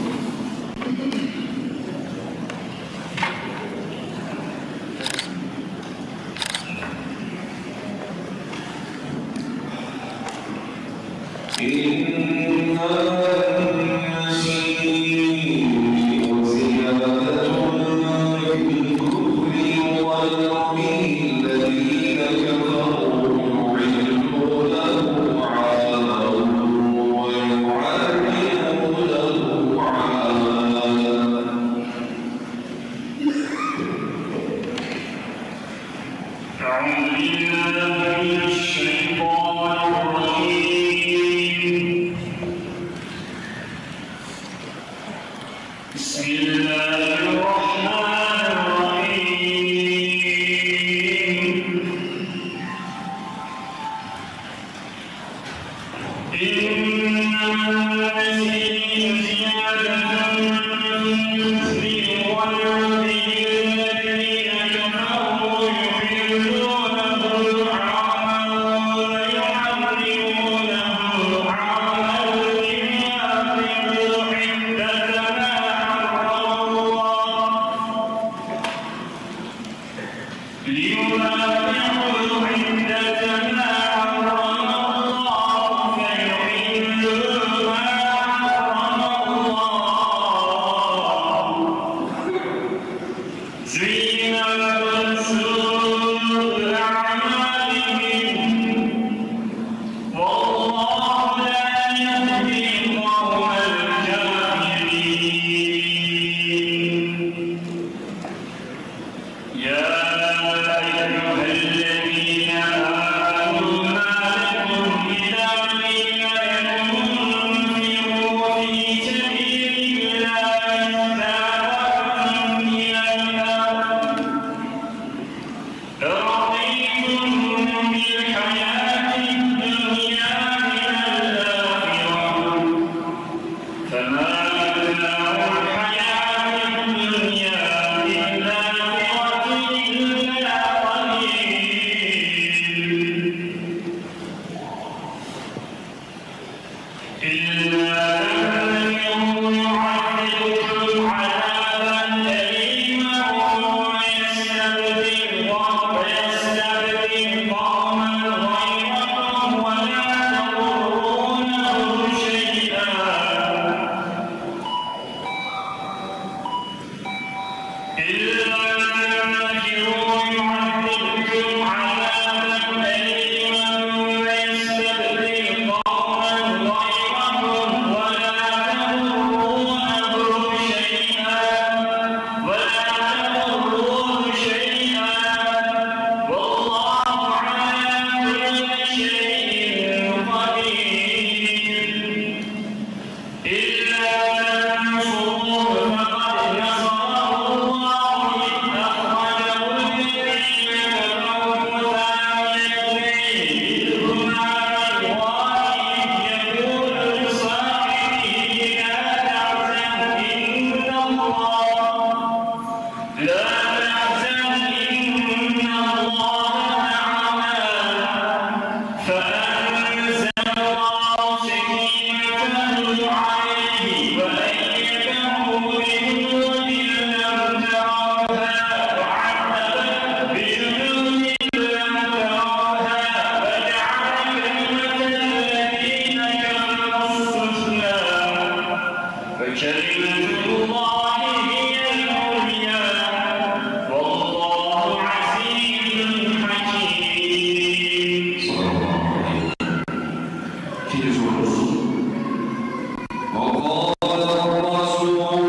وقال الرسول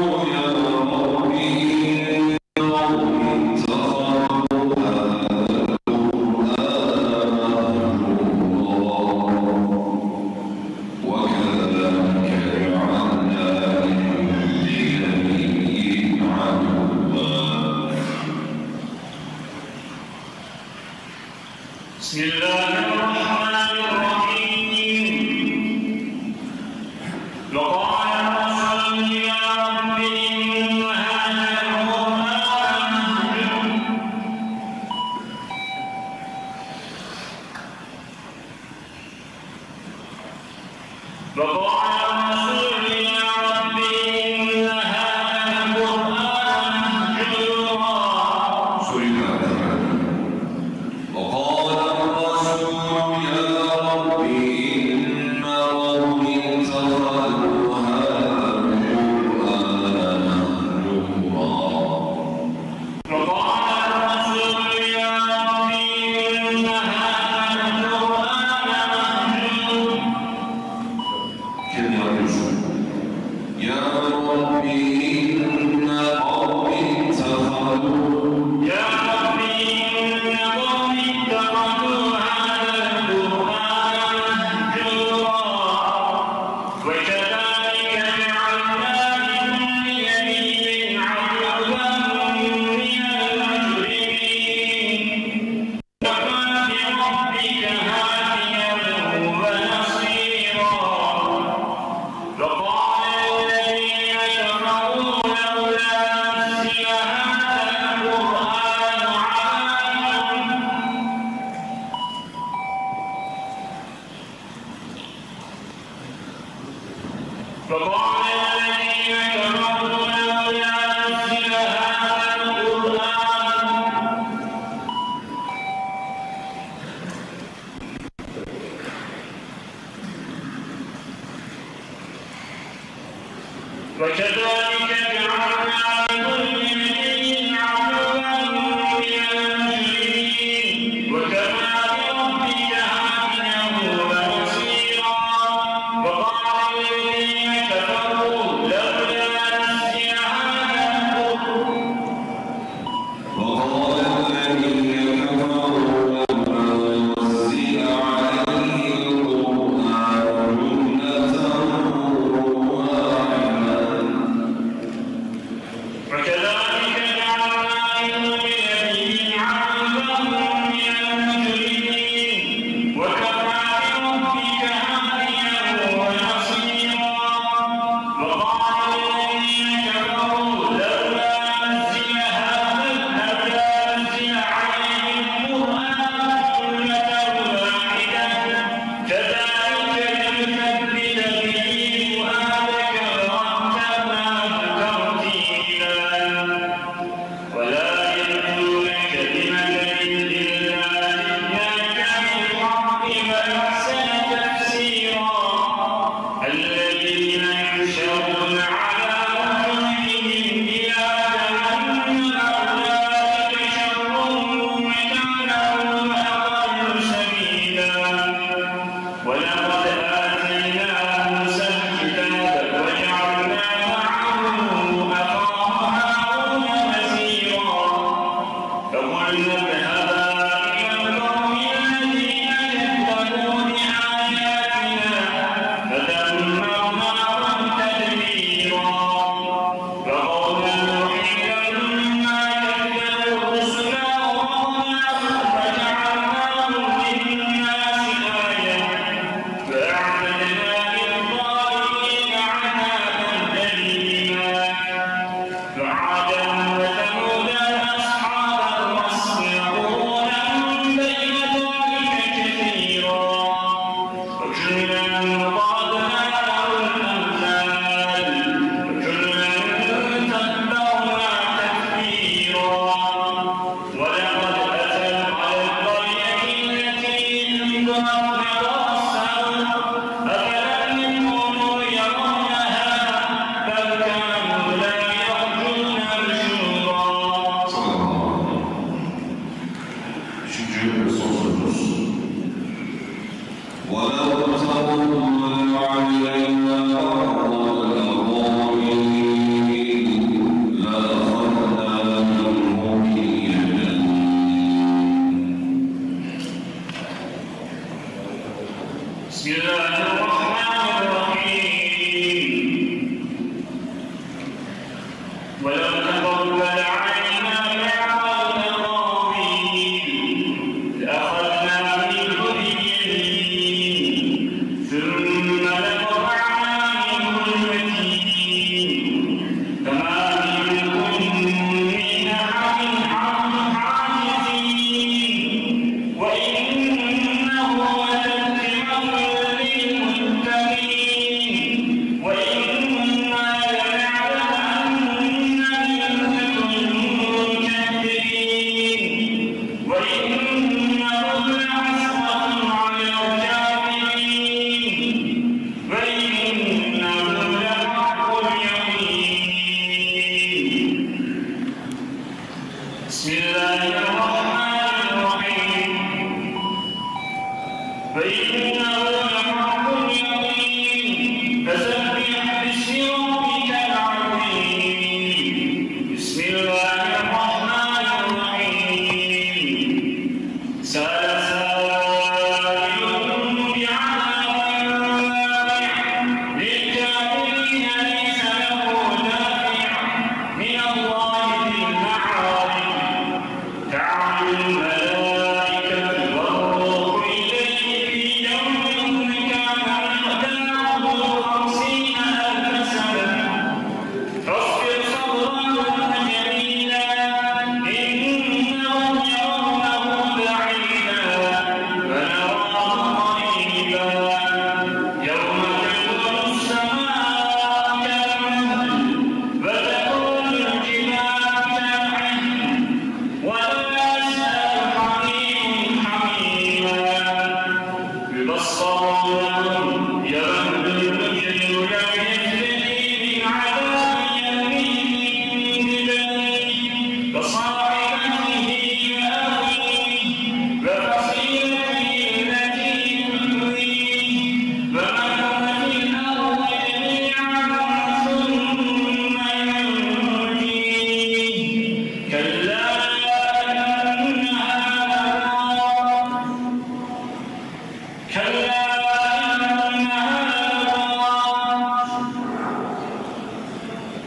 الذين يخشون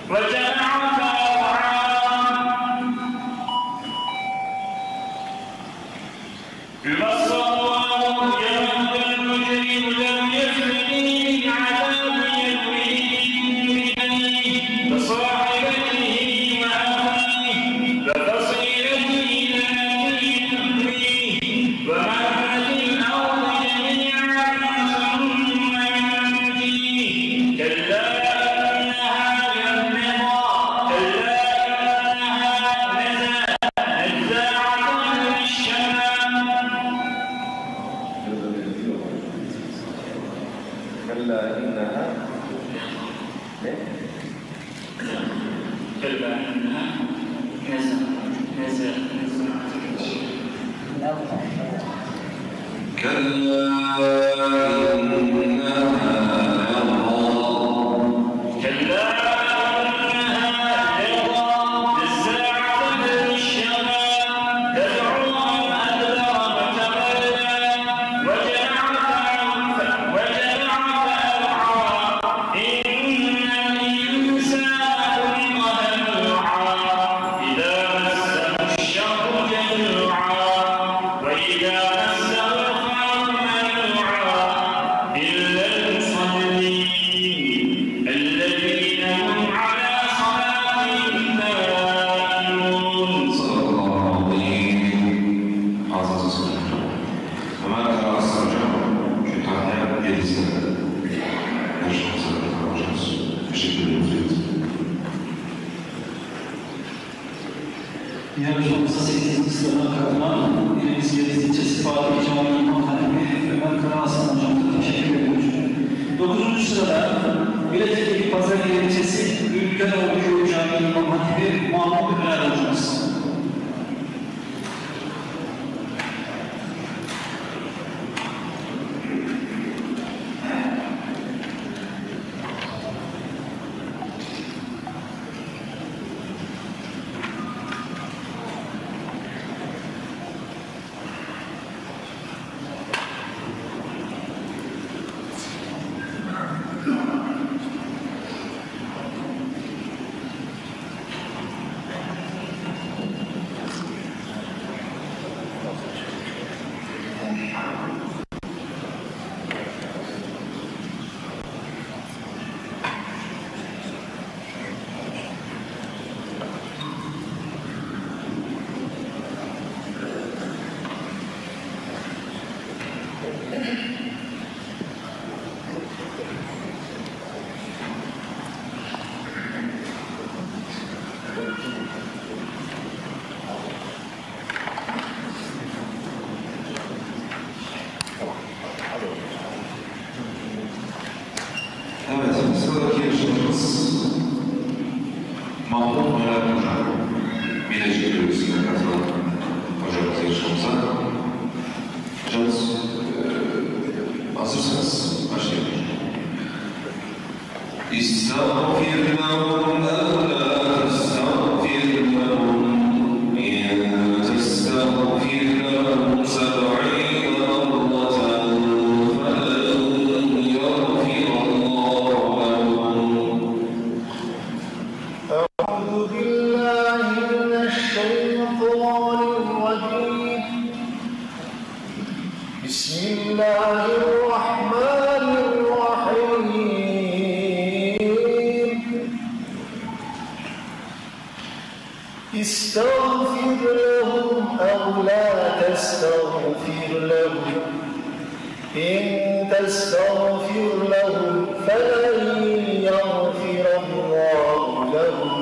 Yarışmamıza 8. sırada katılan Deniz Yeliz İlçesi Fatih Camii İmam Hatibi Ömer Karahasan Hocam'a teşekkür ediyoruz. 9. sırada Bilecik'teki Pazarlı İlçesi Ülkenoğlu Camii İmam Hatibi Mahmut Ömer Hocamız. Evet, sıradaki yarışmacımız Mahmut Ömer Hocam. Bilecik Bölgesi'ne katılan hocamız yarışmamıza. Hocamız hazırsanız başlayalım. İstağfir lahum la testağfir lahum in testağfir lahum seb'ine marratan falan yaghfir Allahu lahum. أعوذ بالله من الشيطان الرجيم بسم الله الرحمن الرحيم استغفر لهم أو لا تستغفر لهم إن تستغفر لهم فلن يغفر الله لهم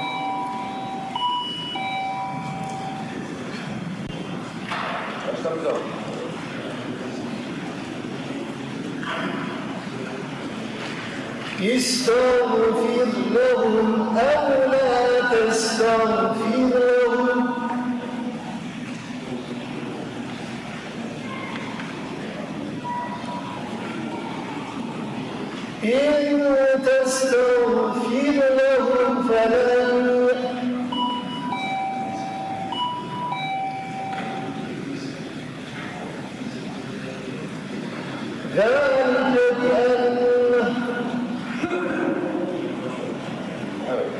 استغفر لهم أو لا تستغفر لهم إن تستغفر لهم فلن ذلك بأنه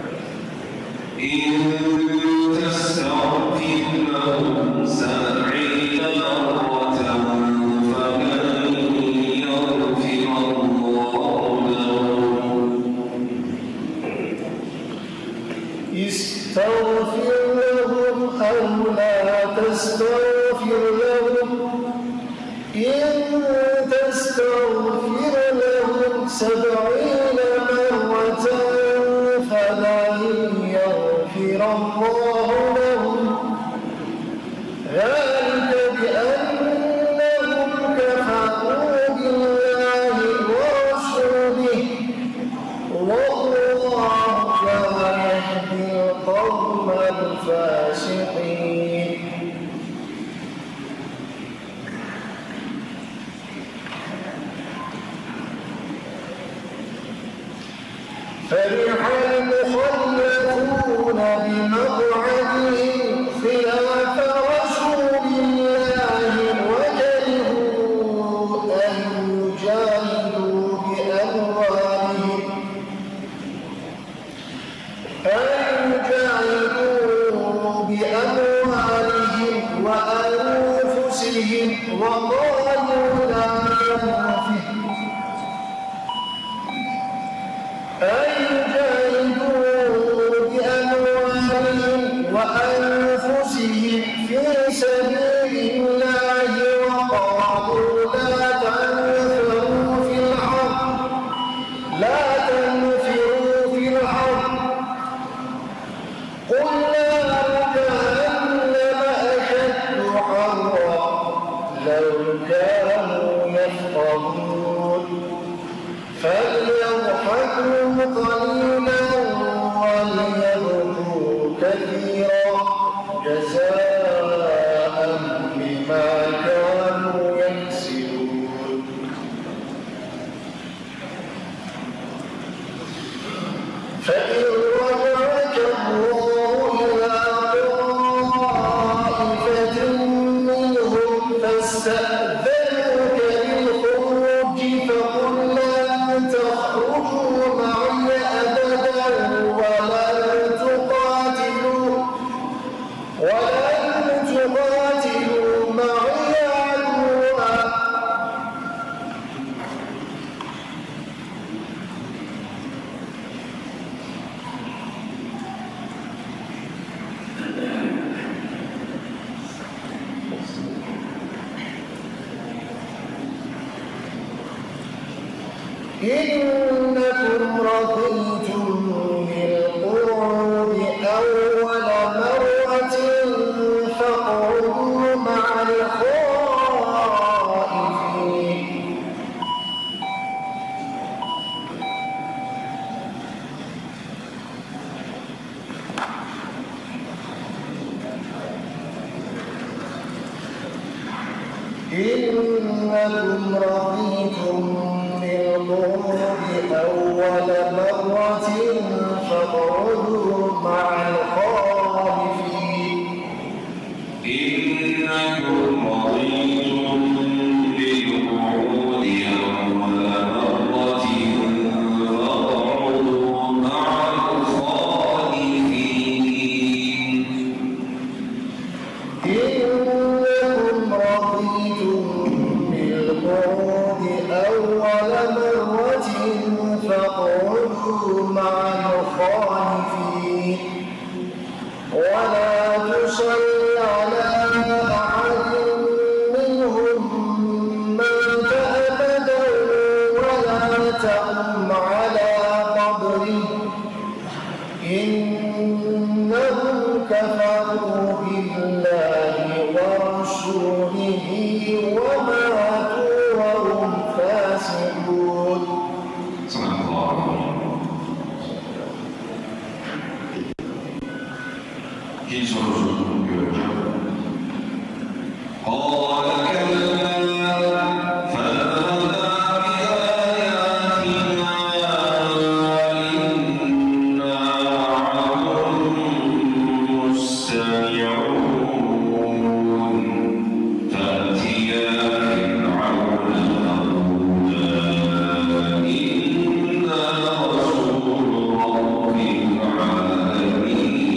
العالمين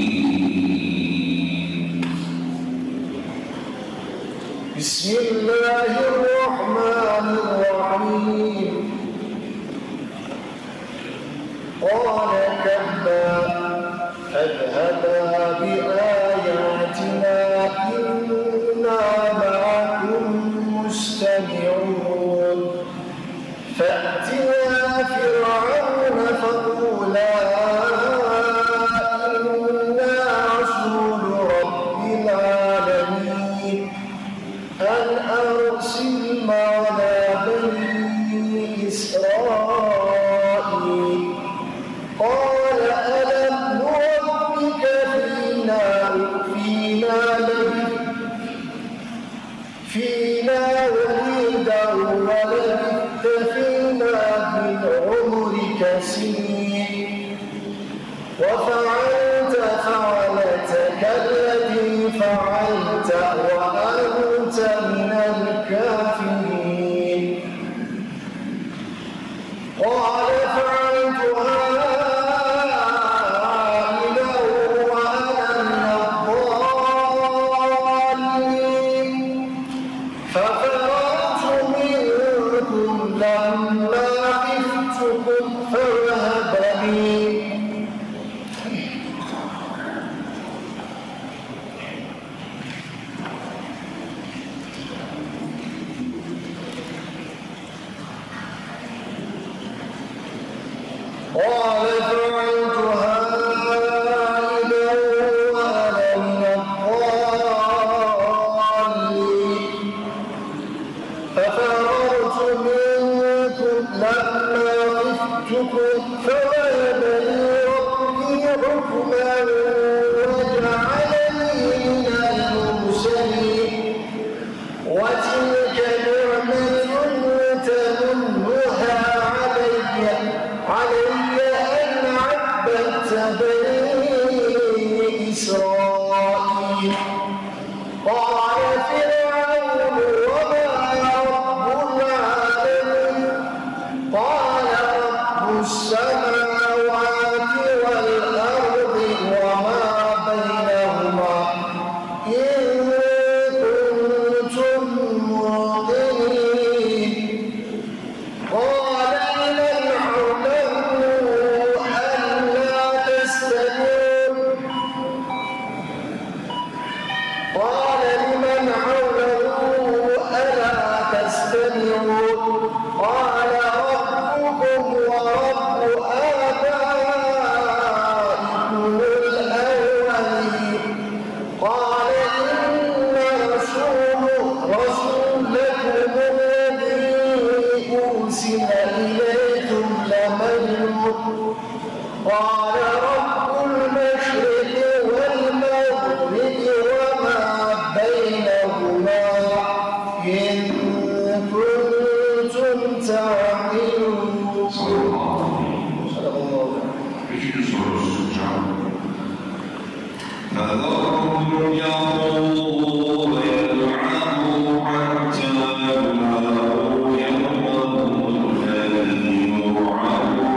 فذرهم يخوضوا ويلعبوا حتى يلاقوا يومهم الذي يوعدون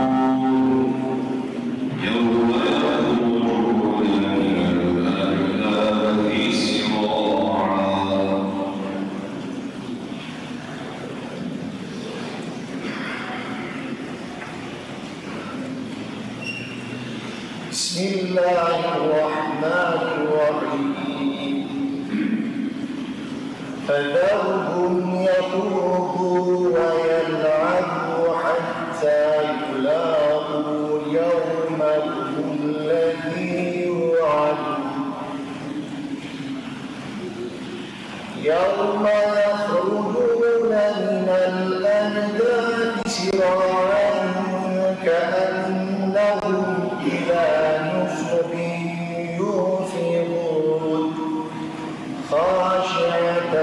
يوم يخرجون من الأجداث سراعا. بسم الله الرحمن الرحيم فذرهم يخوضوا ويلعبوا حتى يلاقوا يومهم الذي يوعدون يوم يخرجون من الأجداث سراعا كأنهم إلى نصب يوفضون خاشعة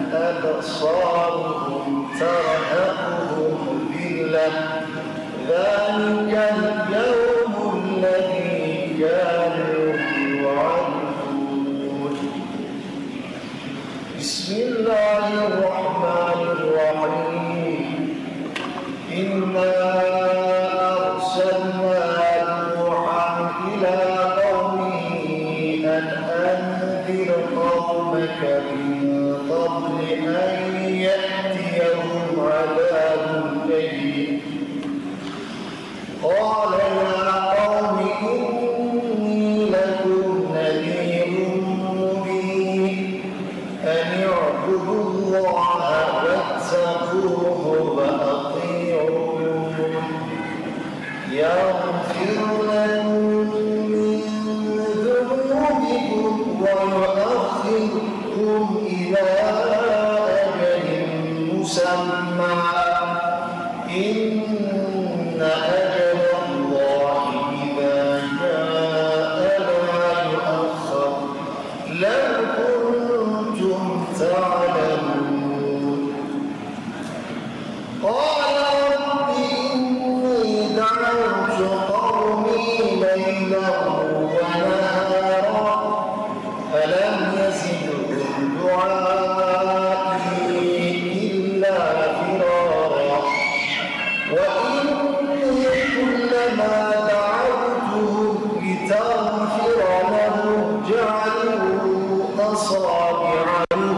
أبصارهم ترهقهم ذلة ذلك اليوم الذي كانوا يوعدون. بسم الله الرحمن الرحيم إنا أرسلنا نوحا إلى قومه أن أنذر قومك من قبل أن يأتيهم عذاب أليم. قال يا قوم إني لكم نذير مبين أن اعبدوا الله واتقوه وأطيعون يغفر لكم من ذنوبكم ويؤخركم إلى أجل مسمى إن أجل الله إذا جاء لا يؤخر لو كنتم تعلمون. قال رب إني دعوت قومي ليلا ونهارا فلم يزدهم دعائي إلا فرارا وإني كلما دعوتهم لتغفر لهم جعلوا أصابعهم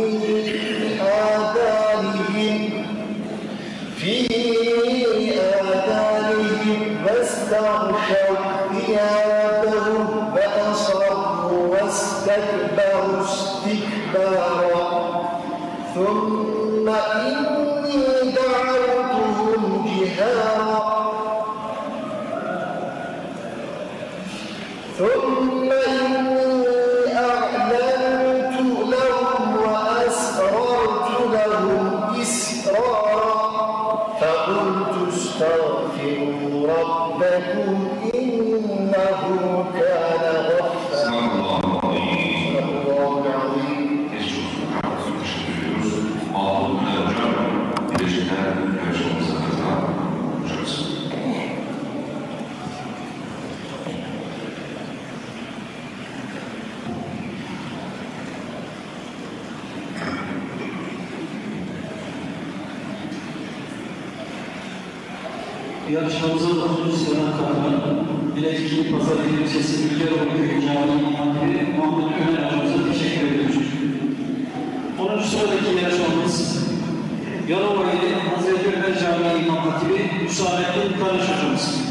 في آذانهم واستغشوا ثيابهم فأصروا واستكبروا استكبارا ثم إني دعوتهم جهارا ثم إني أعلنت لهم وأسررت لهم إسرارا فقلت استغفروا ربكم إنه كان غفارا. الله العظيم. Yarışmamızın 30. sırasına katılan Bilecik Pazar İlçesi Ülkeroğlu Köyü Camii İmamı Muhammed Ömer hocamıza teşekkür ediyoruz. 10. sıradaki yarışmamız Yalova ili Hazreti Ömer Camii İmam Hatibi Hüsamettin Karış hocamız.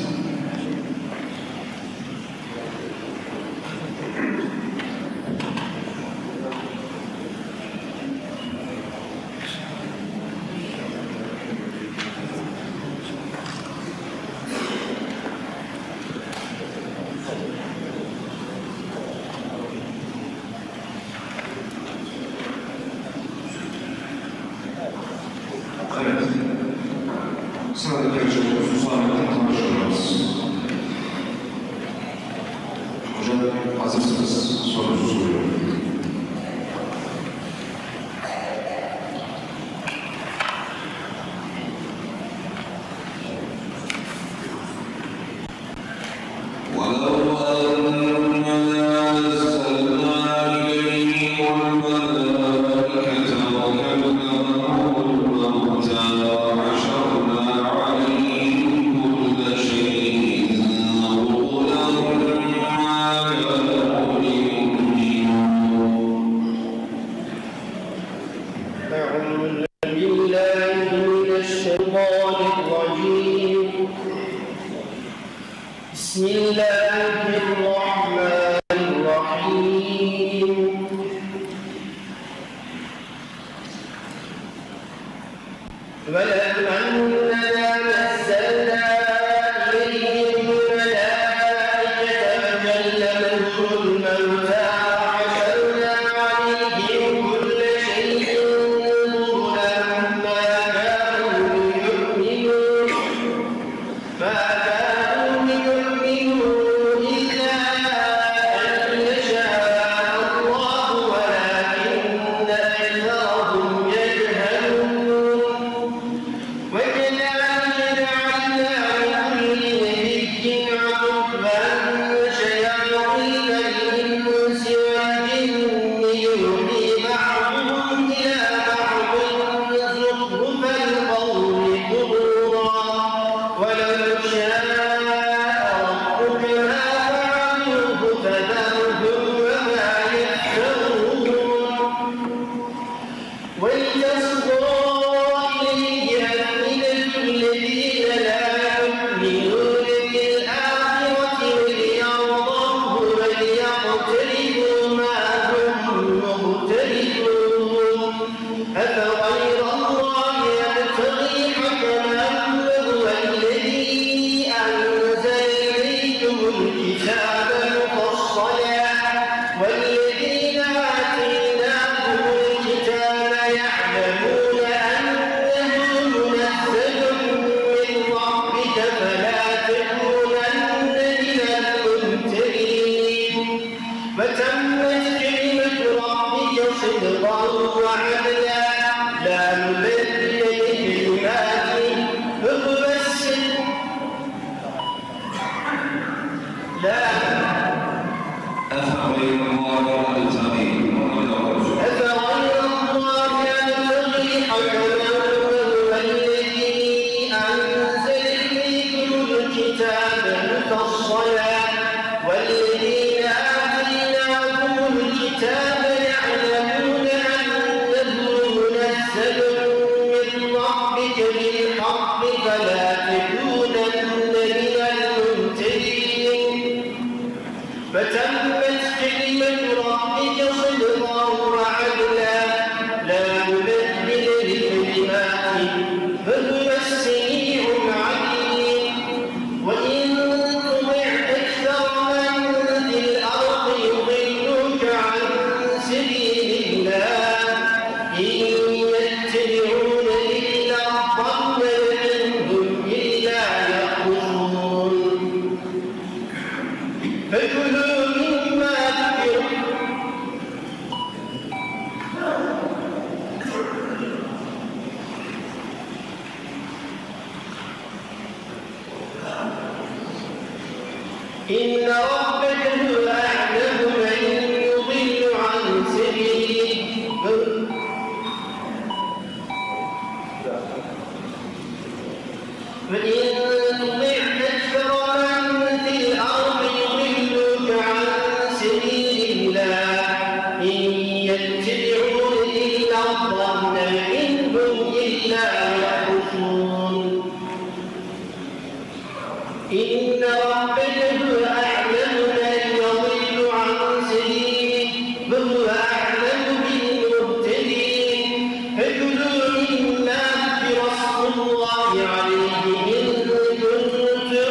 Evet. Sıradaki yarışmacımız Hüsamettin Karış hocamız. Hocam hazırsınız. Sorunuzu soruyorum. ولو أن بسم الله الرحمن الرحيم ولو أننا نزلنا إليهم الملائكة فكلمهم الموتى وحشرنا عليهم كل شيء قبلا ما كانوا ليؤمنوا إلا أن يشاء الله ولكن أكثرهم يجهلون وكذلك جعلنا لكل نبي عدوا شياطين الإنس والجن يوحي بعضهم إلى بعض زخرف القول غرورا ولو شاء ربك ما فعلوه فذرهم وما يفترون ولتصغى إليه أفئدة الذين لا يؤمنون بالآخرة وليرضوه وليقترفوا ما هم مقترفون أفغير الله يبتغي حكما وهو الذي أنزل إليكم الكتاب مفصلا والذين آتيناهم الكتاب يعلمون أنه منزل من ربك فلا تكونن من الممترين وتمت كلمة ربك صدقا وعدلا لا مبدل لكلماته وهو السر لا أفغير الله أبتغي أفغير الله يبتغي حكما وهو الذي أنزل إليكم الكتاب مفصلا والذين آتيناهم الكتاب يعلمون أنه منزل من ربك بالحق فلا تكونن من الممترين فتمت كلمة ربك صدقا وعدلا لا مبدل لكلماته وهو السميع العليم وإن تطع أكثر من في الأرض يضلوك عن سبيل الله إن يتبعون إلا الظن وإن هم إلا يخرصون فكلوا مما ذكر إن ربك هو أعلم من يضل عن سبيله وإن تطع أكثر من في الأرض يضلوك عن سبيل الله إن يتبعون إلا الظن إن هم إلا يخرصون إن ربك هو أعلم من يضل عن سبيله وهو أعلم بالمهتدين فكلوا مما ذكر اسم الله عليه إن كنتم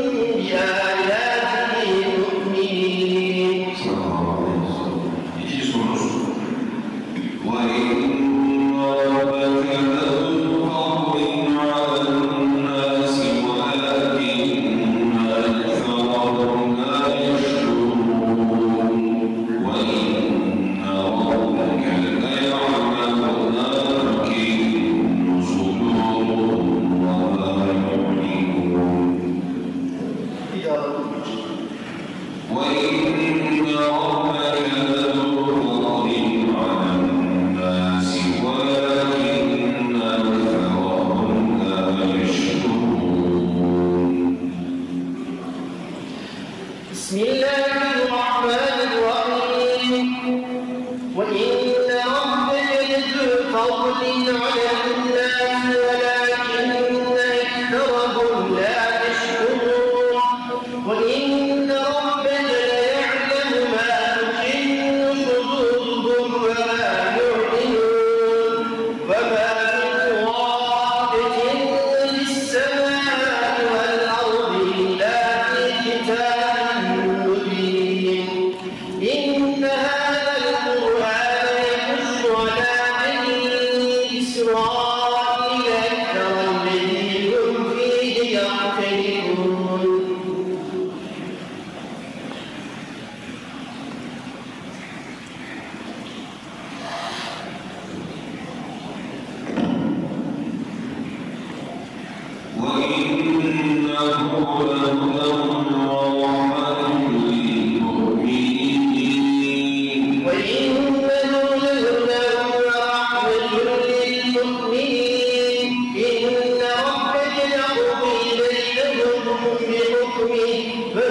بآياته مؤمنين. İkinci sorumuz. وَإِنَّ رَبَّكَ لَذُو فَضْلٍ عَلَى النَّاسِ وَلَكِنَّ أَكْثَرَهُمْ لَا يَشْكُرُونَ وَإِنَّ رَبَّكَ لَيَعْلَمُ مَا تُكِنُّ صُدُورُهُمْ وَمَا يُعْلِنُونَ وَإِنَّ رَبَّكَ لَذُو فَضْلٍ عَلَى النَّاسِ وَلَكِنَّ أَكْثَرَهُمْ لَا يَشْكُرُونَ بسم الله الرحمن الرحيم وإن ربك لذو فضل على الناس ولكن أكثرهم لا يشكرون وإن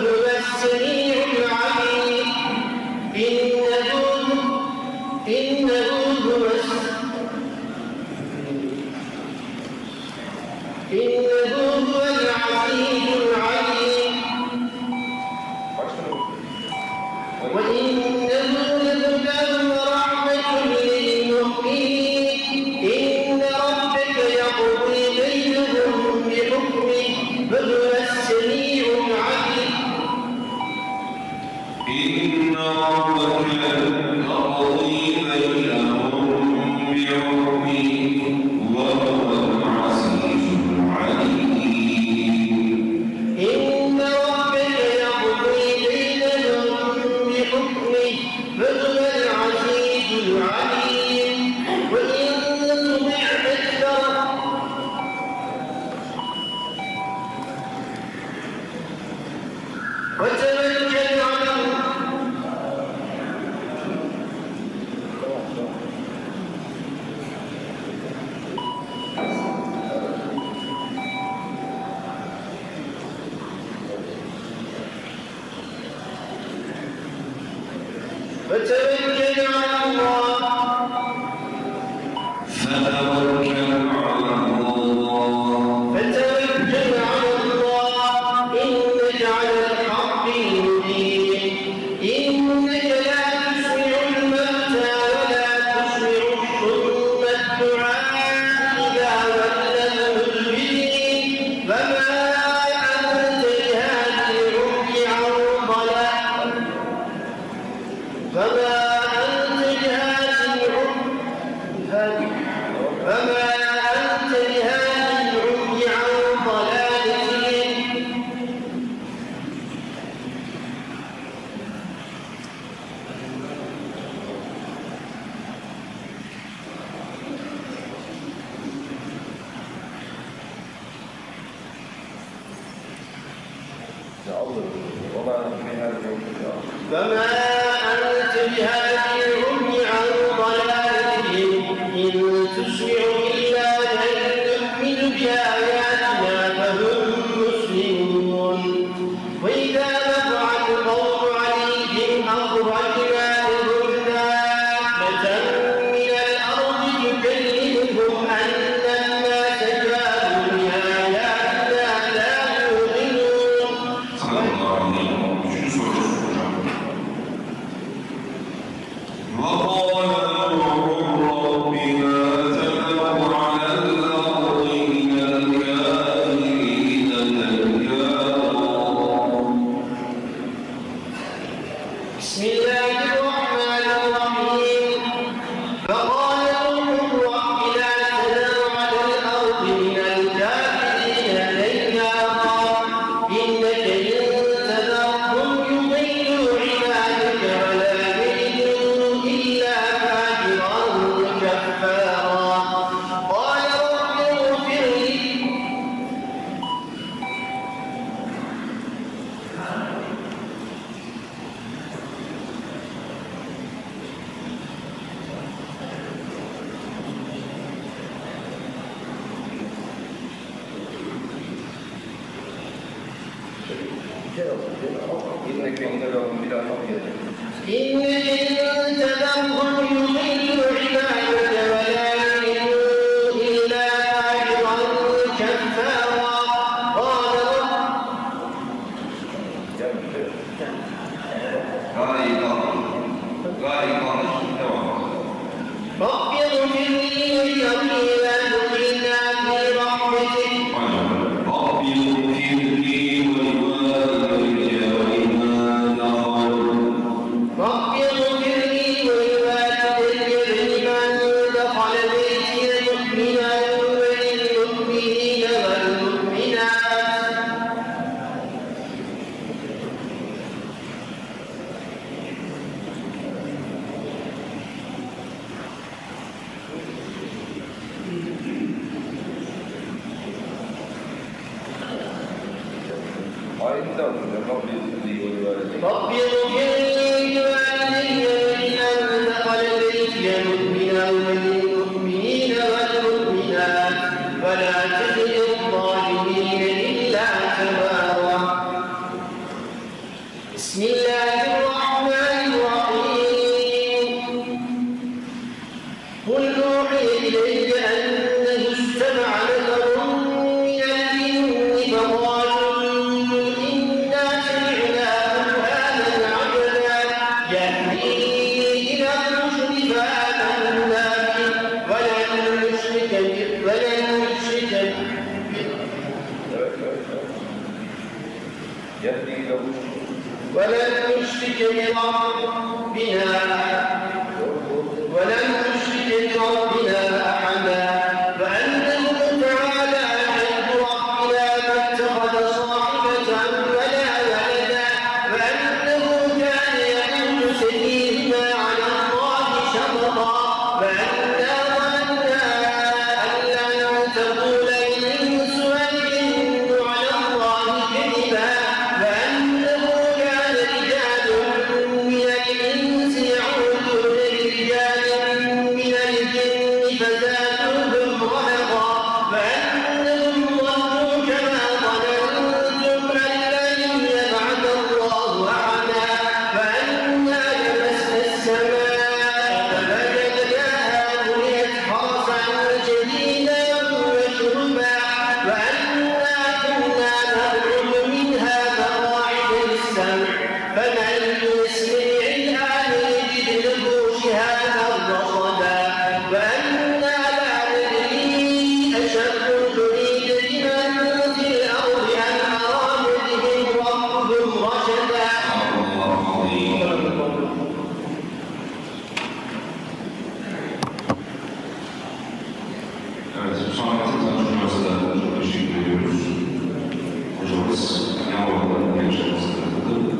وهو السميع العليم إنه هو العزيز العليم وإنه لهدى ورحمة للمؤمنين إن ربك يقضي بينهم بحكمه وهو السميع العليم إن ربك يقضي بينهم بحكمه وهو العزيز العليم إن ربك يقضي بينهم بحكمه وهو العزيز العليم وإن تطع أكثر وتوكل على فتوكل على الله إنك على الحق المبين إنك لا تسمع الموتى ولا تسمع الصم الدعاء إذا ولوا مدبرين فما أنت بهادي العمي عن ضلالهم فما أنت بهادي العمي عن ضلالتهم فما أنت بهادي العمي عن ضلالتهم إن تسمع إلا من يؤمن بآياتنا فهم مسلمون وإذا وقع القول عليهم أخرجنا لهم دابة من الأرض تكلمهم أن الناس كانوا بآياتنا لا يوقنون بسم الله الرحمن الرحيم فقال نوح رب لا تذر على الأرض من الكافرين ديارا إنك إن تذرهم يضلوا عبادك ولا يلدوا إلا فاجرا كفارا قال رب اغفر لي إنك إن تدعوهم إلى الحق إنك إن تذرهم يضلوا عبادك ولا يلدوا إلا فاجرا كفارا قال رب اغفر لي ولأخي وأدخلنا في رحمتك رب اغفر لي ولوالدي ولمن دخل بيتي مؤمنا وللمؤمنين والمؤمنات رب اغفر لي ولوالدي ولمن دخل بيتي مؤمنا وللمؤمنين والمؤمنات ولا تزد الظالمين إلا تبارا بسم الله الرحمن الرحيم قل أوحي إلي أنه استمع نفر من الجن فقالوا إنا سمعنا قرآنا عجبا يهدي إلى الرشد فآمنا به ولن نشرك بربنا أحدا وأنه تعالى جد ربنا ما اتخذ صاحبة ولا ولدا وأنه كان يقول سفيهنا على الله شططا وأنا ظننا أن لن تقول الإنس والجن على الله كذبا وأنه كان رجال من الإنس يعودون برجال من الجن فزادوهم رهقا وأنهم ظنوا كما ظننتم أن لن يبعث الله أحدا وأنا لمسنا السماء فوجدناها ملئت حرسا شديدا وشربا وأنا كنا نخرج منها مقاعد للسمع فمن يسمع الآن يجد له شهابا رصدا وأنا لا ندري أشر تريد بمن في الأرض أم أراد بهم ربهم رشدا Evet, bu sanatı tanıştırması da çok teşekkür ediyoruz. Hocamız Yavru'nun gençlerimize katıldı.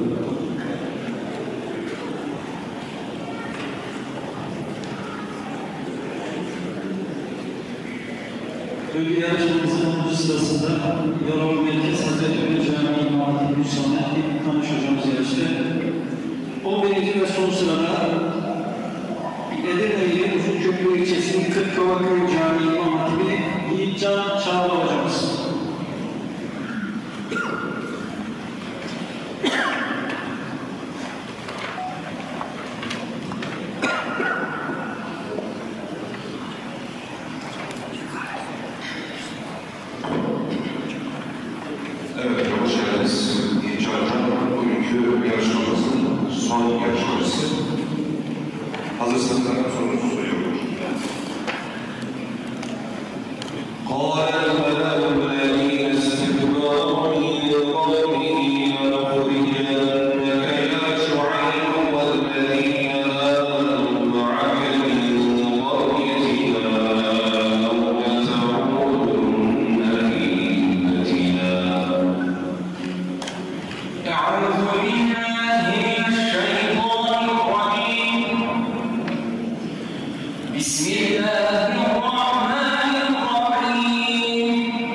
Bölge yarışmamızın 10. sırasında Yarol Merkez Hazreti Ömer Camii İmam Hatip Müslüman Tanış hocamız yarıştı. 11. ve son sırada Edirne'li Uzunköprü ilçesinin Kırkkovaköy Camii İmam Hatibi Yiğitcan Çağla hocamız. Evet, hoş geldiniz. İlçe Hocam, bugünkü yarışmamızın son yarışmacısı. Hazırsanız hemen sorunuzu soruyorum. قال الملأ الذين استكبروا من قومه لنخرجنك يا شعيب والذين آمنوا معك من قريتنا أو لتعودن في ملتنا. أعوذ بالله من الشيطان الرجيم. بسم الله الرحمن الرحيم.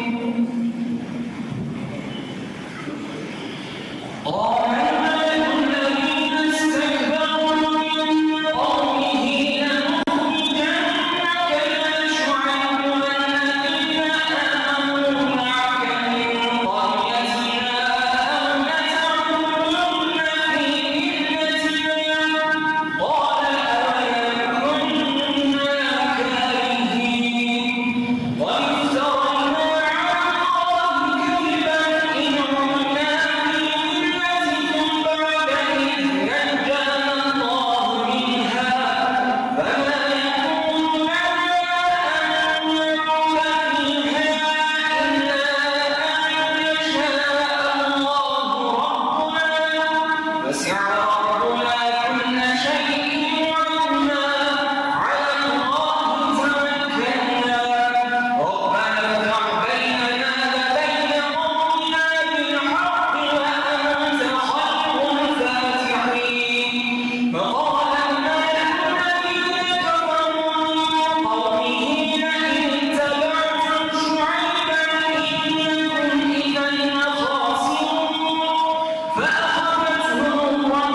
قال الملأ الذين استكبروا من قومه لنخرجنك يا شعيب والذين آمنوا معك من قريتنا أو لتعودن في ملتنا. قال أولم كنا كارهين وافترينا على الله كذبا إن عدنا في ملتكم بعد إذ نجانا الله منها فما يكون لنا أن نعود فيها إلا أن يشاء الله ربنا وسع ربنا كل شيء علما على الله توكلنا ربنا افتح بيننا وبين قومنا بالحق وأنت خير الفاتحين. فقال الملأ الذين كفروا من قومه لئن اتبعتم شعيبا إنكم إذا لخاسرون. فأخذتهم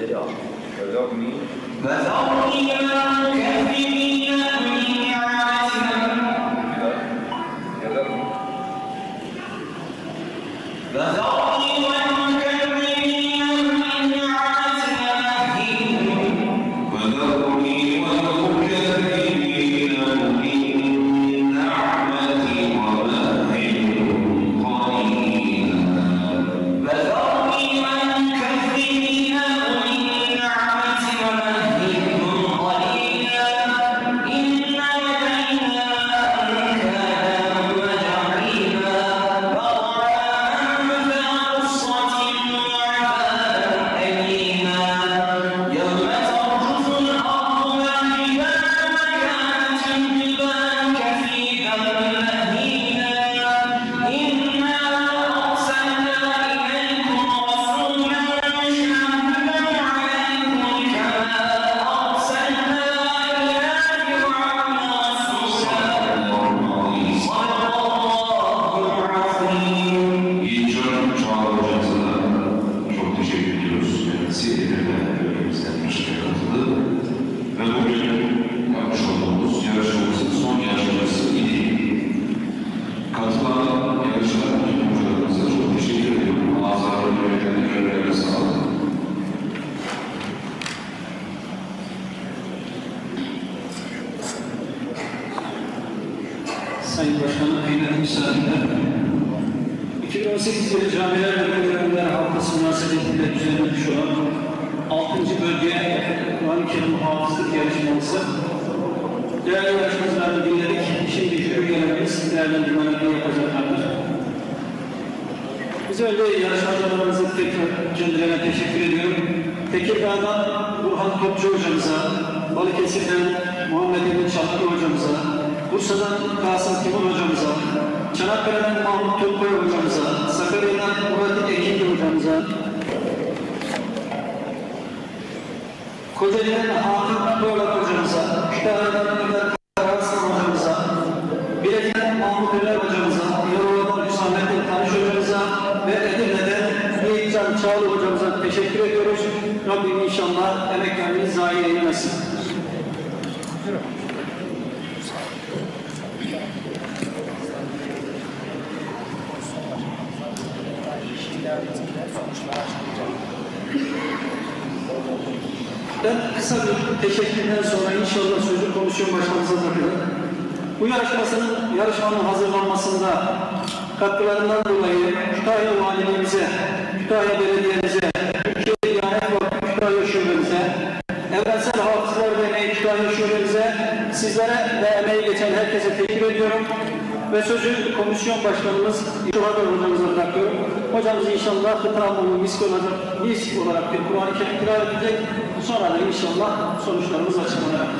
فذرني والمكذبين أولي النعمة Sayın Başkanım, kıymetli misafirler, 2018 yılı Camiler ve Görevliler Haftası münasebetiyle düzenlenmiş olan 6. bölge Kur'an-ı Kerim hafızlık yarışması değerli yarışmacılarını dinledik. Şimdi jüri üyelerimiz değerlendirmelerini yapacaklardır. Biz önce yarışmacılarımızı tekrar kendilerine teşekkür ediyorum. Tekirdağ'dan Burhan Topçu hocamıza, Balıkesir'den Muhammed Emin Çaklı hocamıza, Bursa'dan Kasım Timur hocamıza, Çanakkale'den Mahmut Topkoy hocamıza, Sakarya'dan Murat Ekinci hocamıza, Kocaeli'den Hakan Doğrak hocamıza, Kütahya'dan Ömer Kararslan hocamıza, Bilecik'ten Mahmut Ömer hocamıza, Yorova'dan Hüsamettin Tanış hocamıza ve Edirne'den Yiğitcan Çağlı hocamıza teşekkür ediyoruz. Rabbim inşallah emekleriniz zayi eylemesin. Ben kısa bir teşekkürden sonra inşallah sözü komisyon başkanımıza bırakırım. Bu yarışmanın hazırlanmasında katkılarından dolayı Kütahya Valiliğimize, Kütahya Belediye'mize, Türkiye Diyanet Vakfı Kütahya Şubemize, Evrensel Hafızlar Derneği Kütahya Şubemize, sizlere ve emeği geçen herkese teşekkür ediyorum. Ve sözü komisyon başkanımız İlhan hocamıza bırakıyorum. Hocamız inşallah Hıtramlı'nın misk olarak bir Kur'an-ı Kerim kira edecek. Sonra da inşallah sonuçlarımız açıklanacak.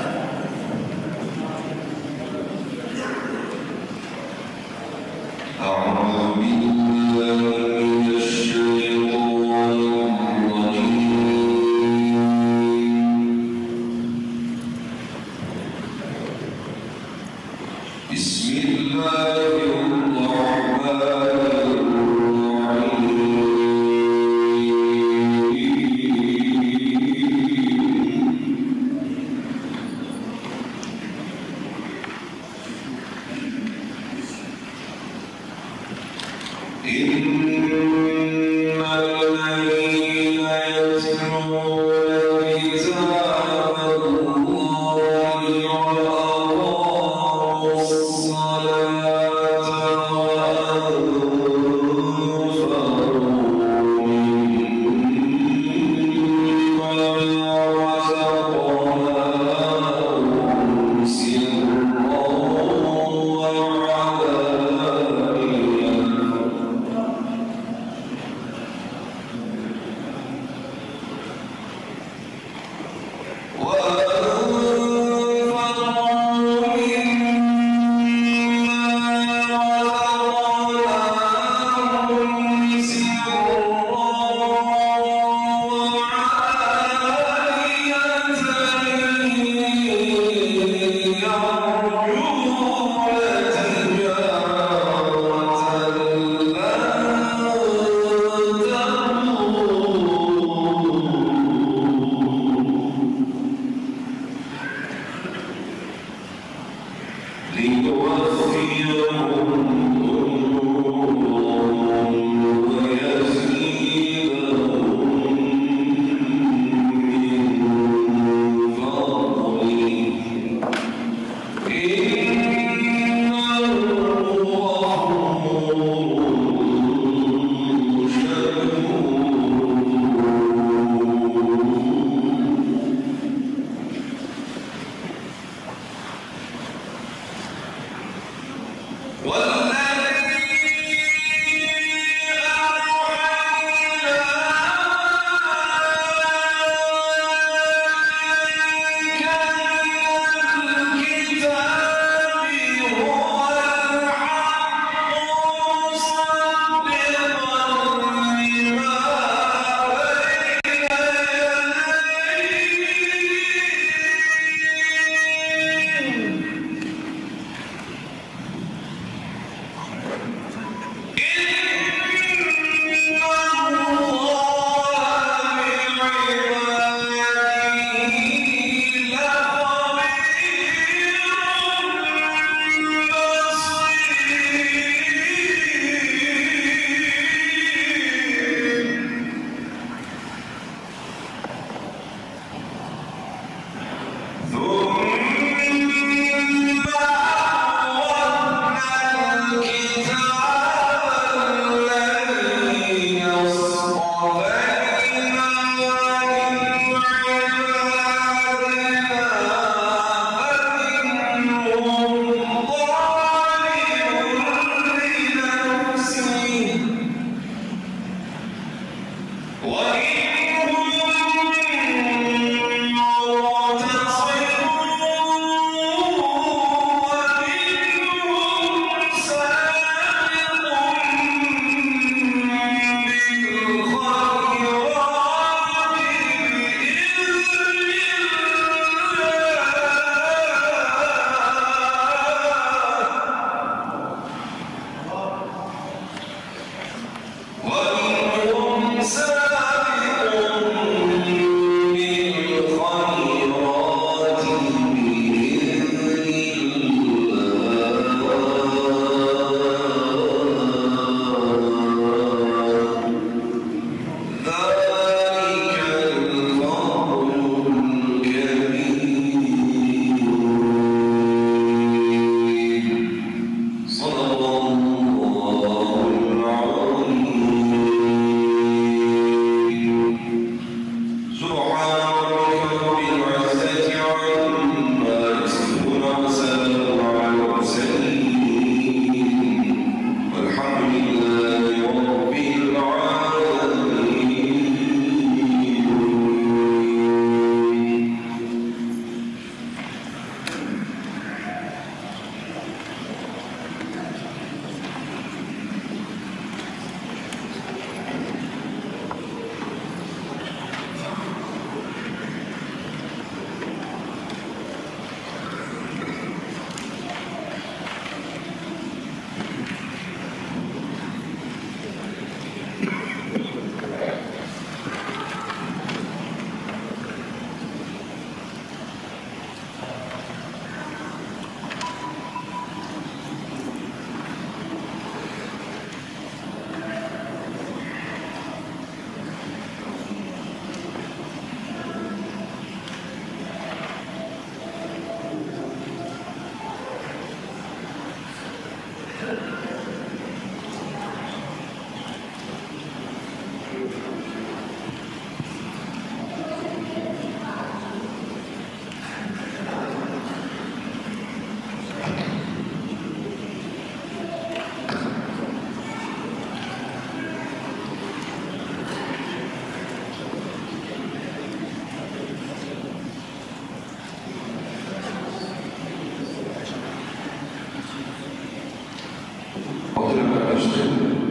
işte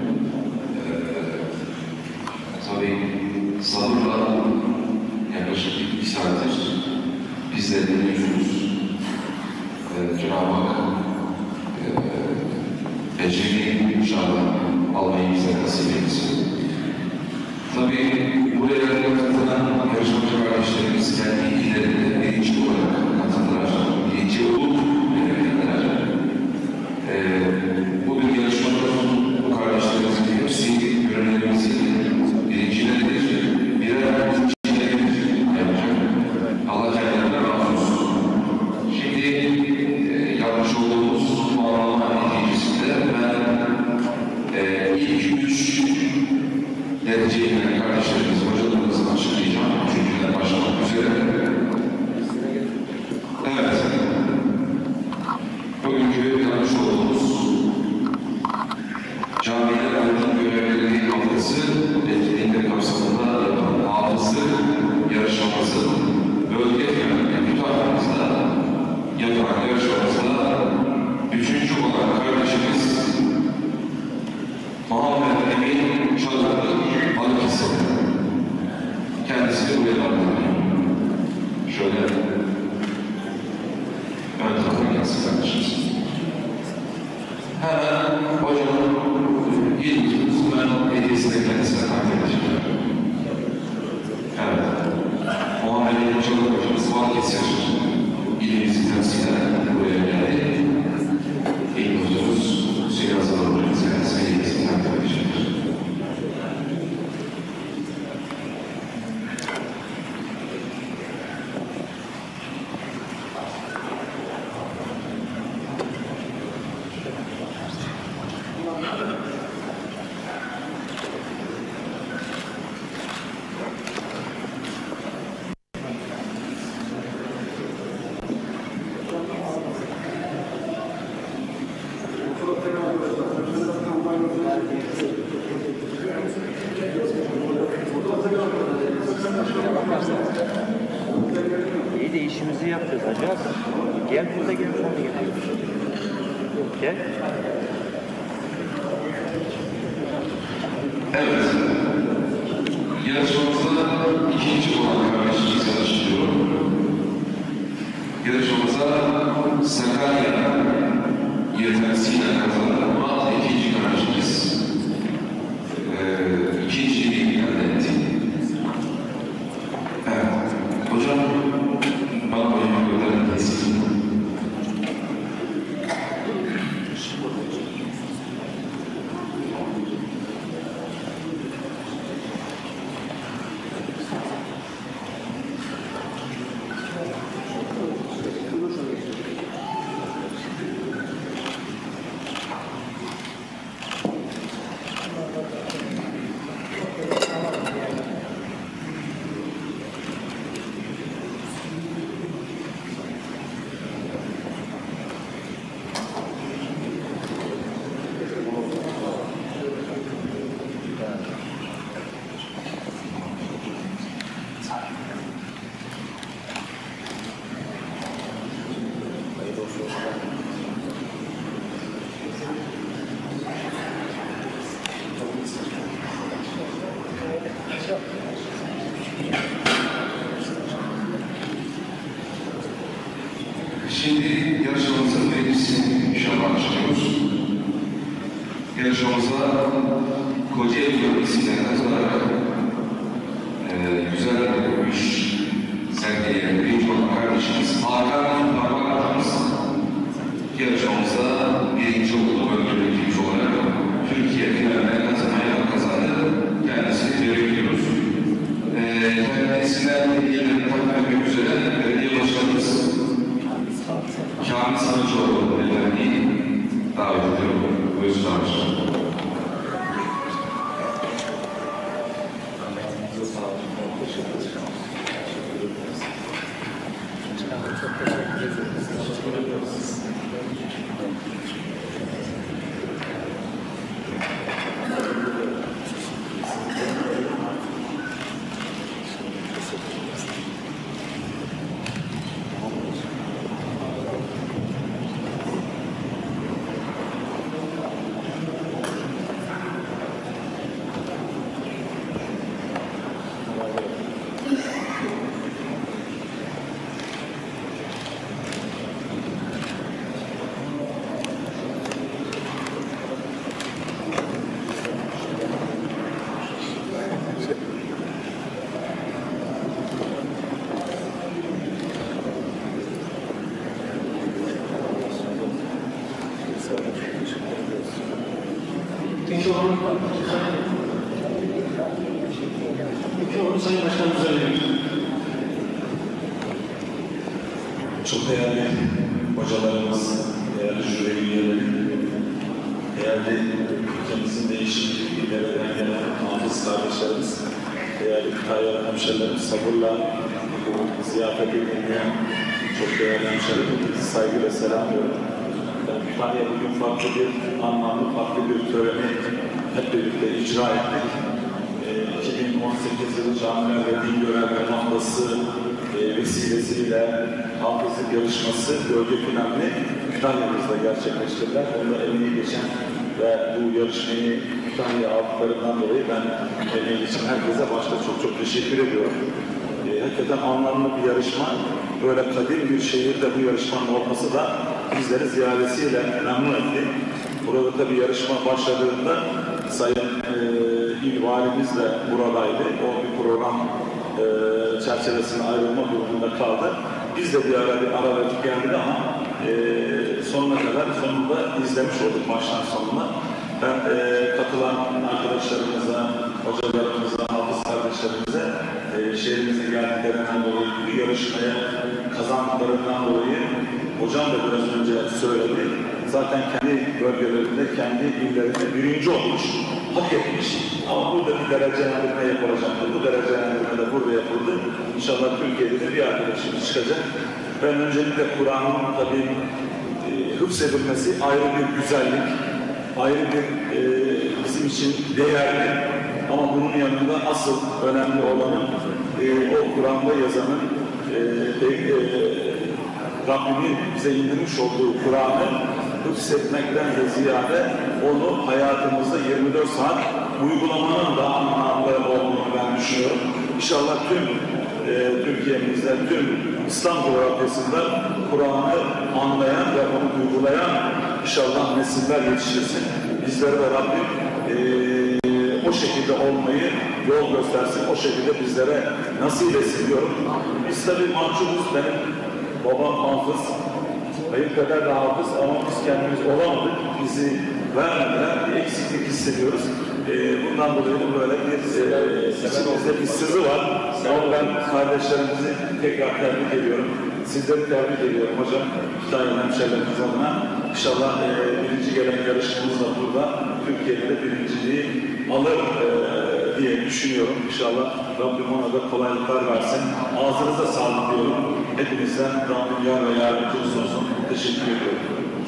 tabii sabırla yaklaşık 2 saattir bizleri dinliyorsunuz. Cenab-ı Hak ecrini inşallah almayı bize nasip etsin. Tabii buraya katılan yarışmacı kardeşlerimiz kendi ilgilerinde birinci olarak katıldılar. Birinci olup verebilirler. Bugün yarışmada bu kardeşlerimizin hepsi gönüllerimizin birincileridir. Birer ikincileri yapacak. Allah kendilerine razı olsun. Şimdi yapmış olduğumuz puanlama neticesinde ben ilk 3 dereceyi veren kardeşlerimiz, hocalarımızı açıklayacağım. Üçüncüden başlamak üzere. Evet. Bugünkü yapmış olduğumuz camiler aydın görevliliği haftası etkinlikleri kapsamında yapılan hafızı yarışmamızın bölge yönetmeni mütahakkımızda yapılan yarışmamızda 3. olan kardeşimiz Muhammed Emin Çadırlı Balıkesir. Kendisini buraya anlatıyor. Şöyle ön tarafa gelsin kardeşimiz. Hemen hocamın ilk ben hediyesini kendisine takdim edeceğim. Evet. Muhammed Emin Çadırlı hocamız Balıkesir ilimizi temsilen buraya geldi. İlk hocamız Hüseyin Hazar hocamız kendisine hediyesini takdim edeceğim. İyi de işimizi yapacağız acaba. Gel burada gel sen de gel. Gel. Evet. Yarışmamızda ikinci olan kardeşimiz yarışıyor. Yarışmamıza Sakarya yetersiyle kazanan Murat ikinci kardeşimiz ikinciliği elde etti. Evet. Hocam bana hocam gönderin kesin. Şimdi yarışmamızın birincisini inşallah açıyoruz. Yarışmamıza Kocaeli bölgesinden katılarak güzel bir iş sergileyen birinci olan kardeşimiz Hakan Parmaklarımız yarışmamıza birinci oldu bölgedeki olarak Türkiye finallerine kazandı. Kendisini tebrik ediyoruz. Kendisinden hediyelerini takdim etmek üzere belediye başkanımız Kamil Sanıcıoğlu beyefendiyi davet ediyorum. Buyursunlar. olan mikrofonu Sayın Başkanımıza veriyorum. Çok değerli hocalarımız, değerli jüri üyeleri, değerli ülkemizin değişik illerden gelen hafız kardeşlerimiz, değerli Kütahyalı hemşerilerimiz, sabırla bu ziyafeti dinleyen çok değerli hemşerilerimizi saygıyla selamlıyorum. Kütahya bugün farklı bir anlamlı, farklı bir töreni hep birlikte icra ettik. 2018 yılı Camiler ve Din Görevleri Haftası vesilesiyle hafızlık yarışması bölge finalini Kütahya'mızda gerçekleştirdiler. Onda emeği geçen ve bu yarışmayı Kütahya aldıklarından dolayı ben emeği geçen herkese başta çok teşekkür ediyorum. Hakikaten anlamlı bir yarışma. Böyle kadim bir şehirde bu yarışmanın olması da bizleri ziyaretiyle memnun etti. Burada tabii yarışma başladığında Sayın İl Valimiz de buradaydı. O bir program çerçevesine ayrılma durumunda kaldı. Biz de bir ara verdik geldik ama sonunda izlemiş olduk baştan sonuna. Ben katılan arkadaşlarımıza, hocalarımıza, hafız kardeşlerimize şehrimize geldiklerinden dolayı, bu yarışmaya kazandıklarından dolayı hocam da biraz önce söyledi. Zaten kendi bölgelerinde, kendi illerinde birinci olmuş, hak etmiş. Ama burada bir derecelendirme yapılacaktı. Bu derecelendirme de burada yapıldı. İnşallah Türkiye'de de bir arkadaşımız çıkacak. Ben öncelikle Kur'an'ın tabii hıfzedilmesi ayrı bir güzellik, ayrı bir bizim için değerli. Ama bunun yanında asıl önemli olanı o Kur'an'da yazanın Rabbimin bize indirmiş olduğu Kur'an'ı hıfzetmekten de ziyade onu hayatımızda 24 saat uygulamanın da anlamlı olduğunu ben düşünüyorum. İnşallah tüm Türkiye'mizde, tüm İslam coğrafyasında Kur'an'ı anlayan ve onu uygulayan inşallah nesiller yetiştirsin. Bizlere de Rabbim o şekilde olmayı yol göstersin, o şekilde bizlere nasip etsin diyorum. Biz tabii mahcubuz, benim babam hafız, kayınpeder de hafız ama biz kendimiz olamadık, bizi vermediler, bir eksiklik hissediyoruz. Bundan dolayı da böyle bir içimizde bir sızı var. Ama ben kardeşlerimizi tekrar tebrik ediyorum. Sizleri tebrik ediyorum hocam. Kütahya hemşehrilerimiz adına. İnşallah birinci gelen yarışmamız da burada. Türkiye'de de birinciliği alır diye düşünüyorum. İnşallah Rabbim ona da kolaylıklar versin. Ağzınıza sağlık diyorum. Hepinizden Rabbim yar ve yardımcınız olsun. Teşekkür ediyorum.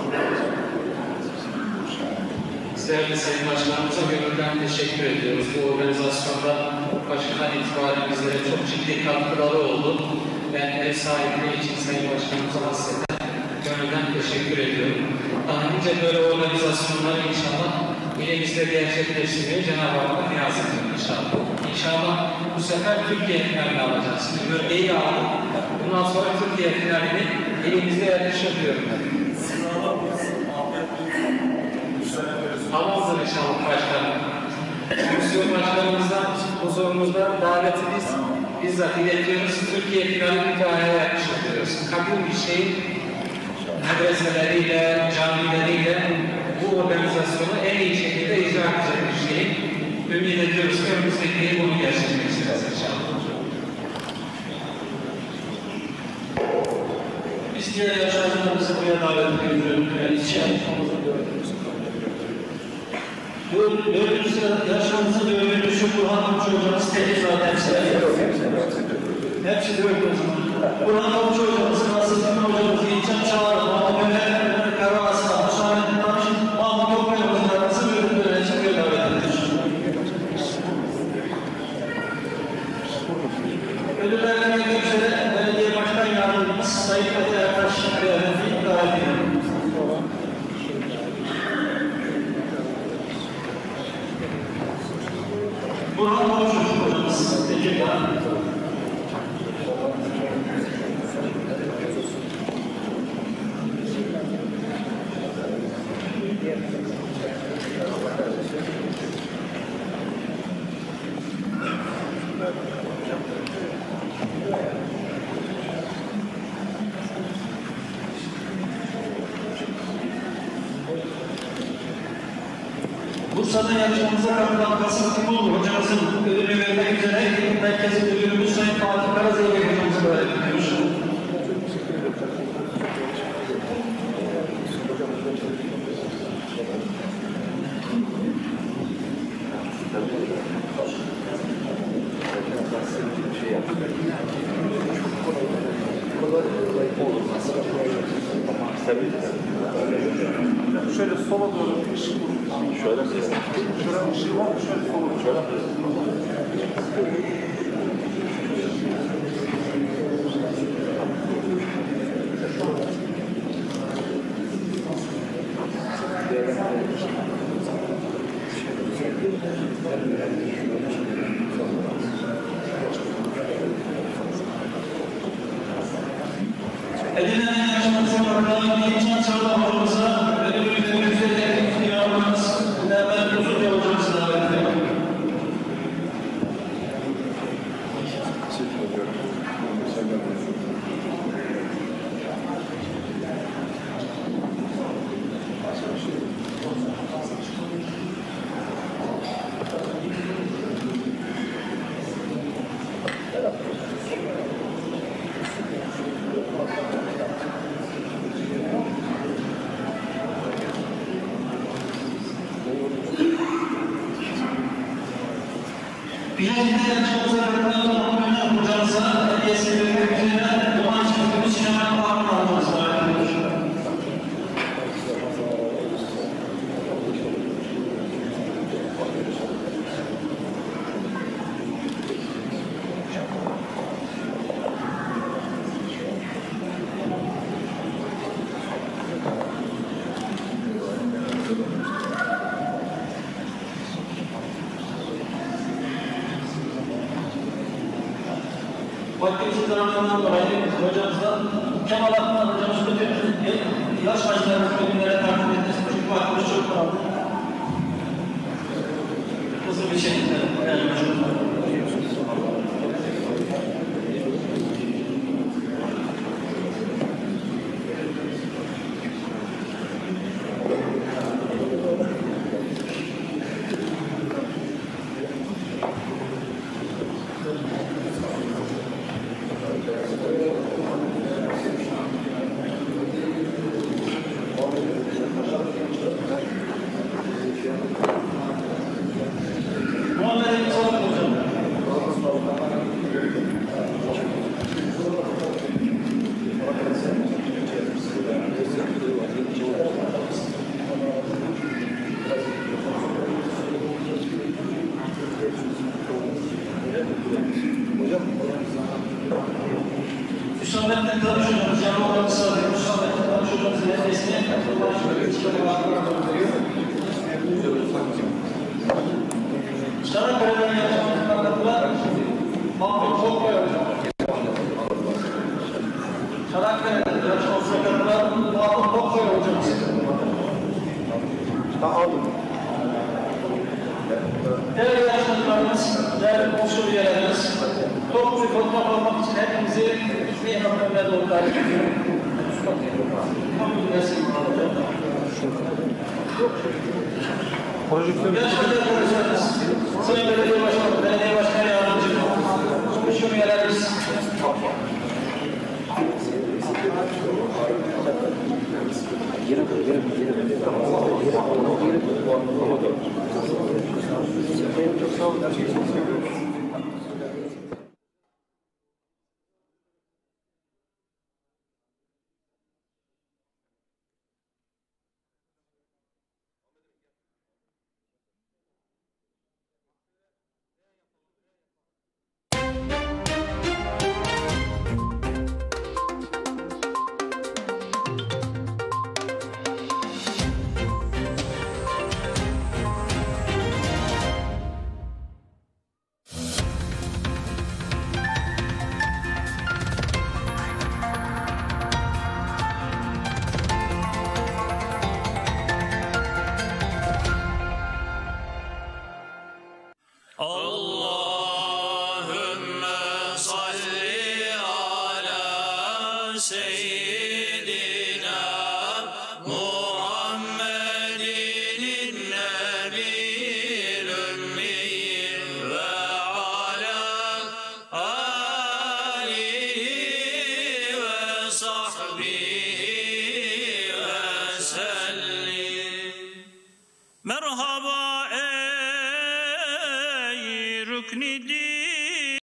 Değerli Sayın Başkanımıza gönülden teşekkür ediyoruz. Bu organizasyonda başından itibaren bizlere çok ciddi katkıları oldu. Ben ev sahipliği için Sayın Başkanımıza hasreten gönülden teşekkür ediyorum. Daha nice böyle organizasyonları inşallah ilimizde gerçekleştirmeyi Cenab-ı Hakk'a niyaz ediyorum inşallah. İnşallah bu sefer Türkiye finalini alacağız. Şimdi bölgeyi aldık. Bundan sonra Türkiye finalini elimizde yerleştiriyorum. Tamamdır inşallah başkanım. Komisyon başkanımızdan huzurumuzda daveti biz bizzat iletiyoruz. Türkiye finali Kütahya'ya yakıştırıyoruz. Kabul bir şeyin medreseleriyle, camileriyle bu organizasyonu en iyi şekilde icra edecek bir şeyin ümit ediyoruz ki önümüzdeki yıl bunu gerçekleştireceğiz inşallah. Biz diğer yarışmacılarımızı buraya davet ediyoruz. Dördüncü sırada yarışmamızın dördüncüsü Burhan Topçu hocamız temiz zaten hepsi dördüncü. Burhan Topçu hocamız, Nasrettin hocamız, İlçem Çağrı, Mahmut Ömer, Karavaslan, Hüsamettin Tanış, Mahmut Topçu hocamızın arası bölümleri için bir davet ediyoruz. Ödüllerden üzere belediye başkan yardımcımız Sayın Fatih Ertaş Beyefendi'yi davet ediyoruz. Burhan Topçu hocamız, Tekirdağ. Bursa'da yarışmamıza katılan Kasım Timur hocamızın ödülünü vermek üzere merkezi müdürümüz Sayın Fatih Karazeybek hocamızı davet ediyoruz. Şöyle sola doğru bir ışık vurun. Şöyle mi? Şöyle ışığı var mı? Şöyle sola doğru. Şöyle mi? Elinden yarışmamıza katılan Gençan Çağla hocamıza ödülünü vermek üzere yardımcımız Mehmet Uzunca hocamızı davet ediyorum. Bilecik'te yarışmamıza katılan Mehmet hocamıza hediyesini vermek üzere Duman Çiftliğimiz Şener Bağırma hocamızı davet ediyoruz. Vaktimizin daralığından dolayı hocamızdan Kemal Akman hocamız bütün yarışmacılarımız bölümlere takip etmesi çünkü vaktimiz çok kaldı. Hızlı bir şekilde Hüsamettin Tanış hocamız, yanı olarak sağlıyor. Hüsamettin Tanış hocamızın hediyesini Çanakkale'den yarışmamızdan katılan Mahmut Tokay hocam. Çanakkale'den yarışmamıza katılan Mahmut Tokay hocamız. Değerli yarışmacılarımız, değerli komşu üyelerimiz, toplu bir fotoğraf almak için hepimizi Meyhan önüne doğru davet ediyorum. Yarışmacı arkadaşlarımız, Sayın Belediye Başkanı, Belediye Başkanı Yardımcı, komşu üyelerimiz, Allahümme salli ala seyyidina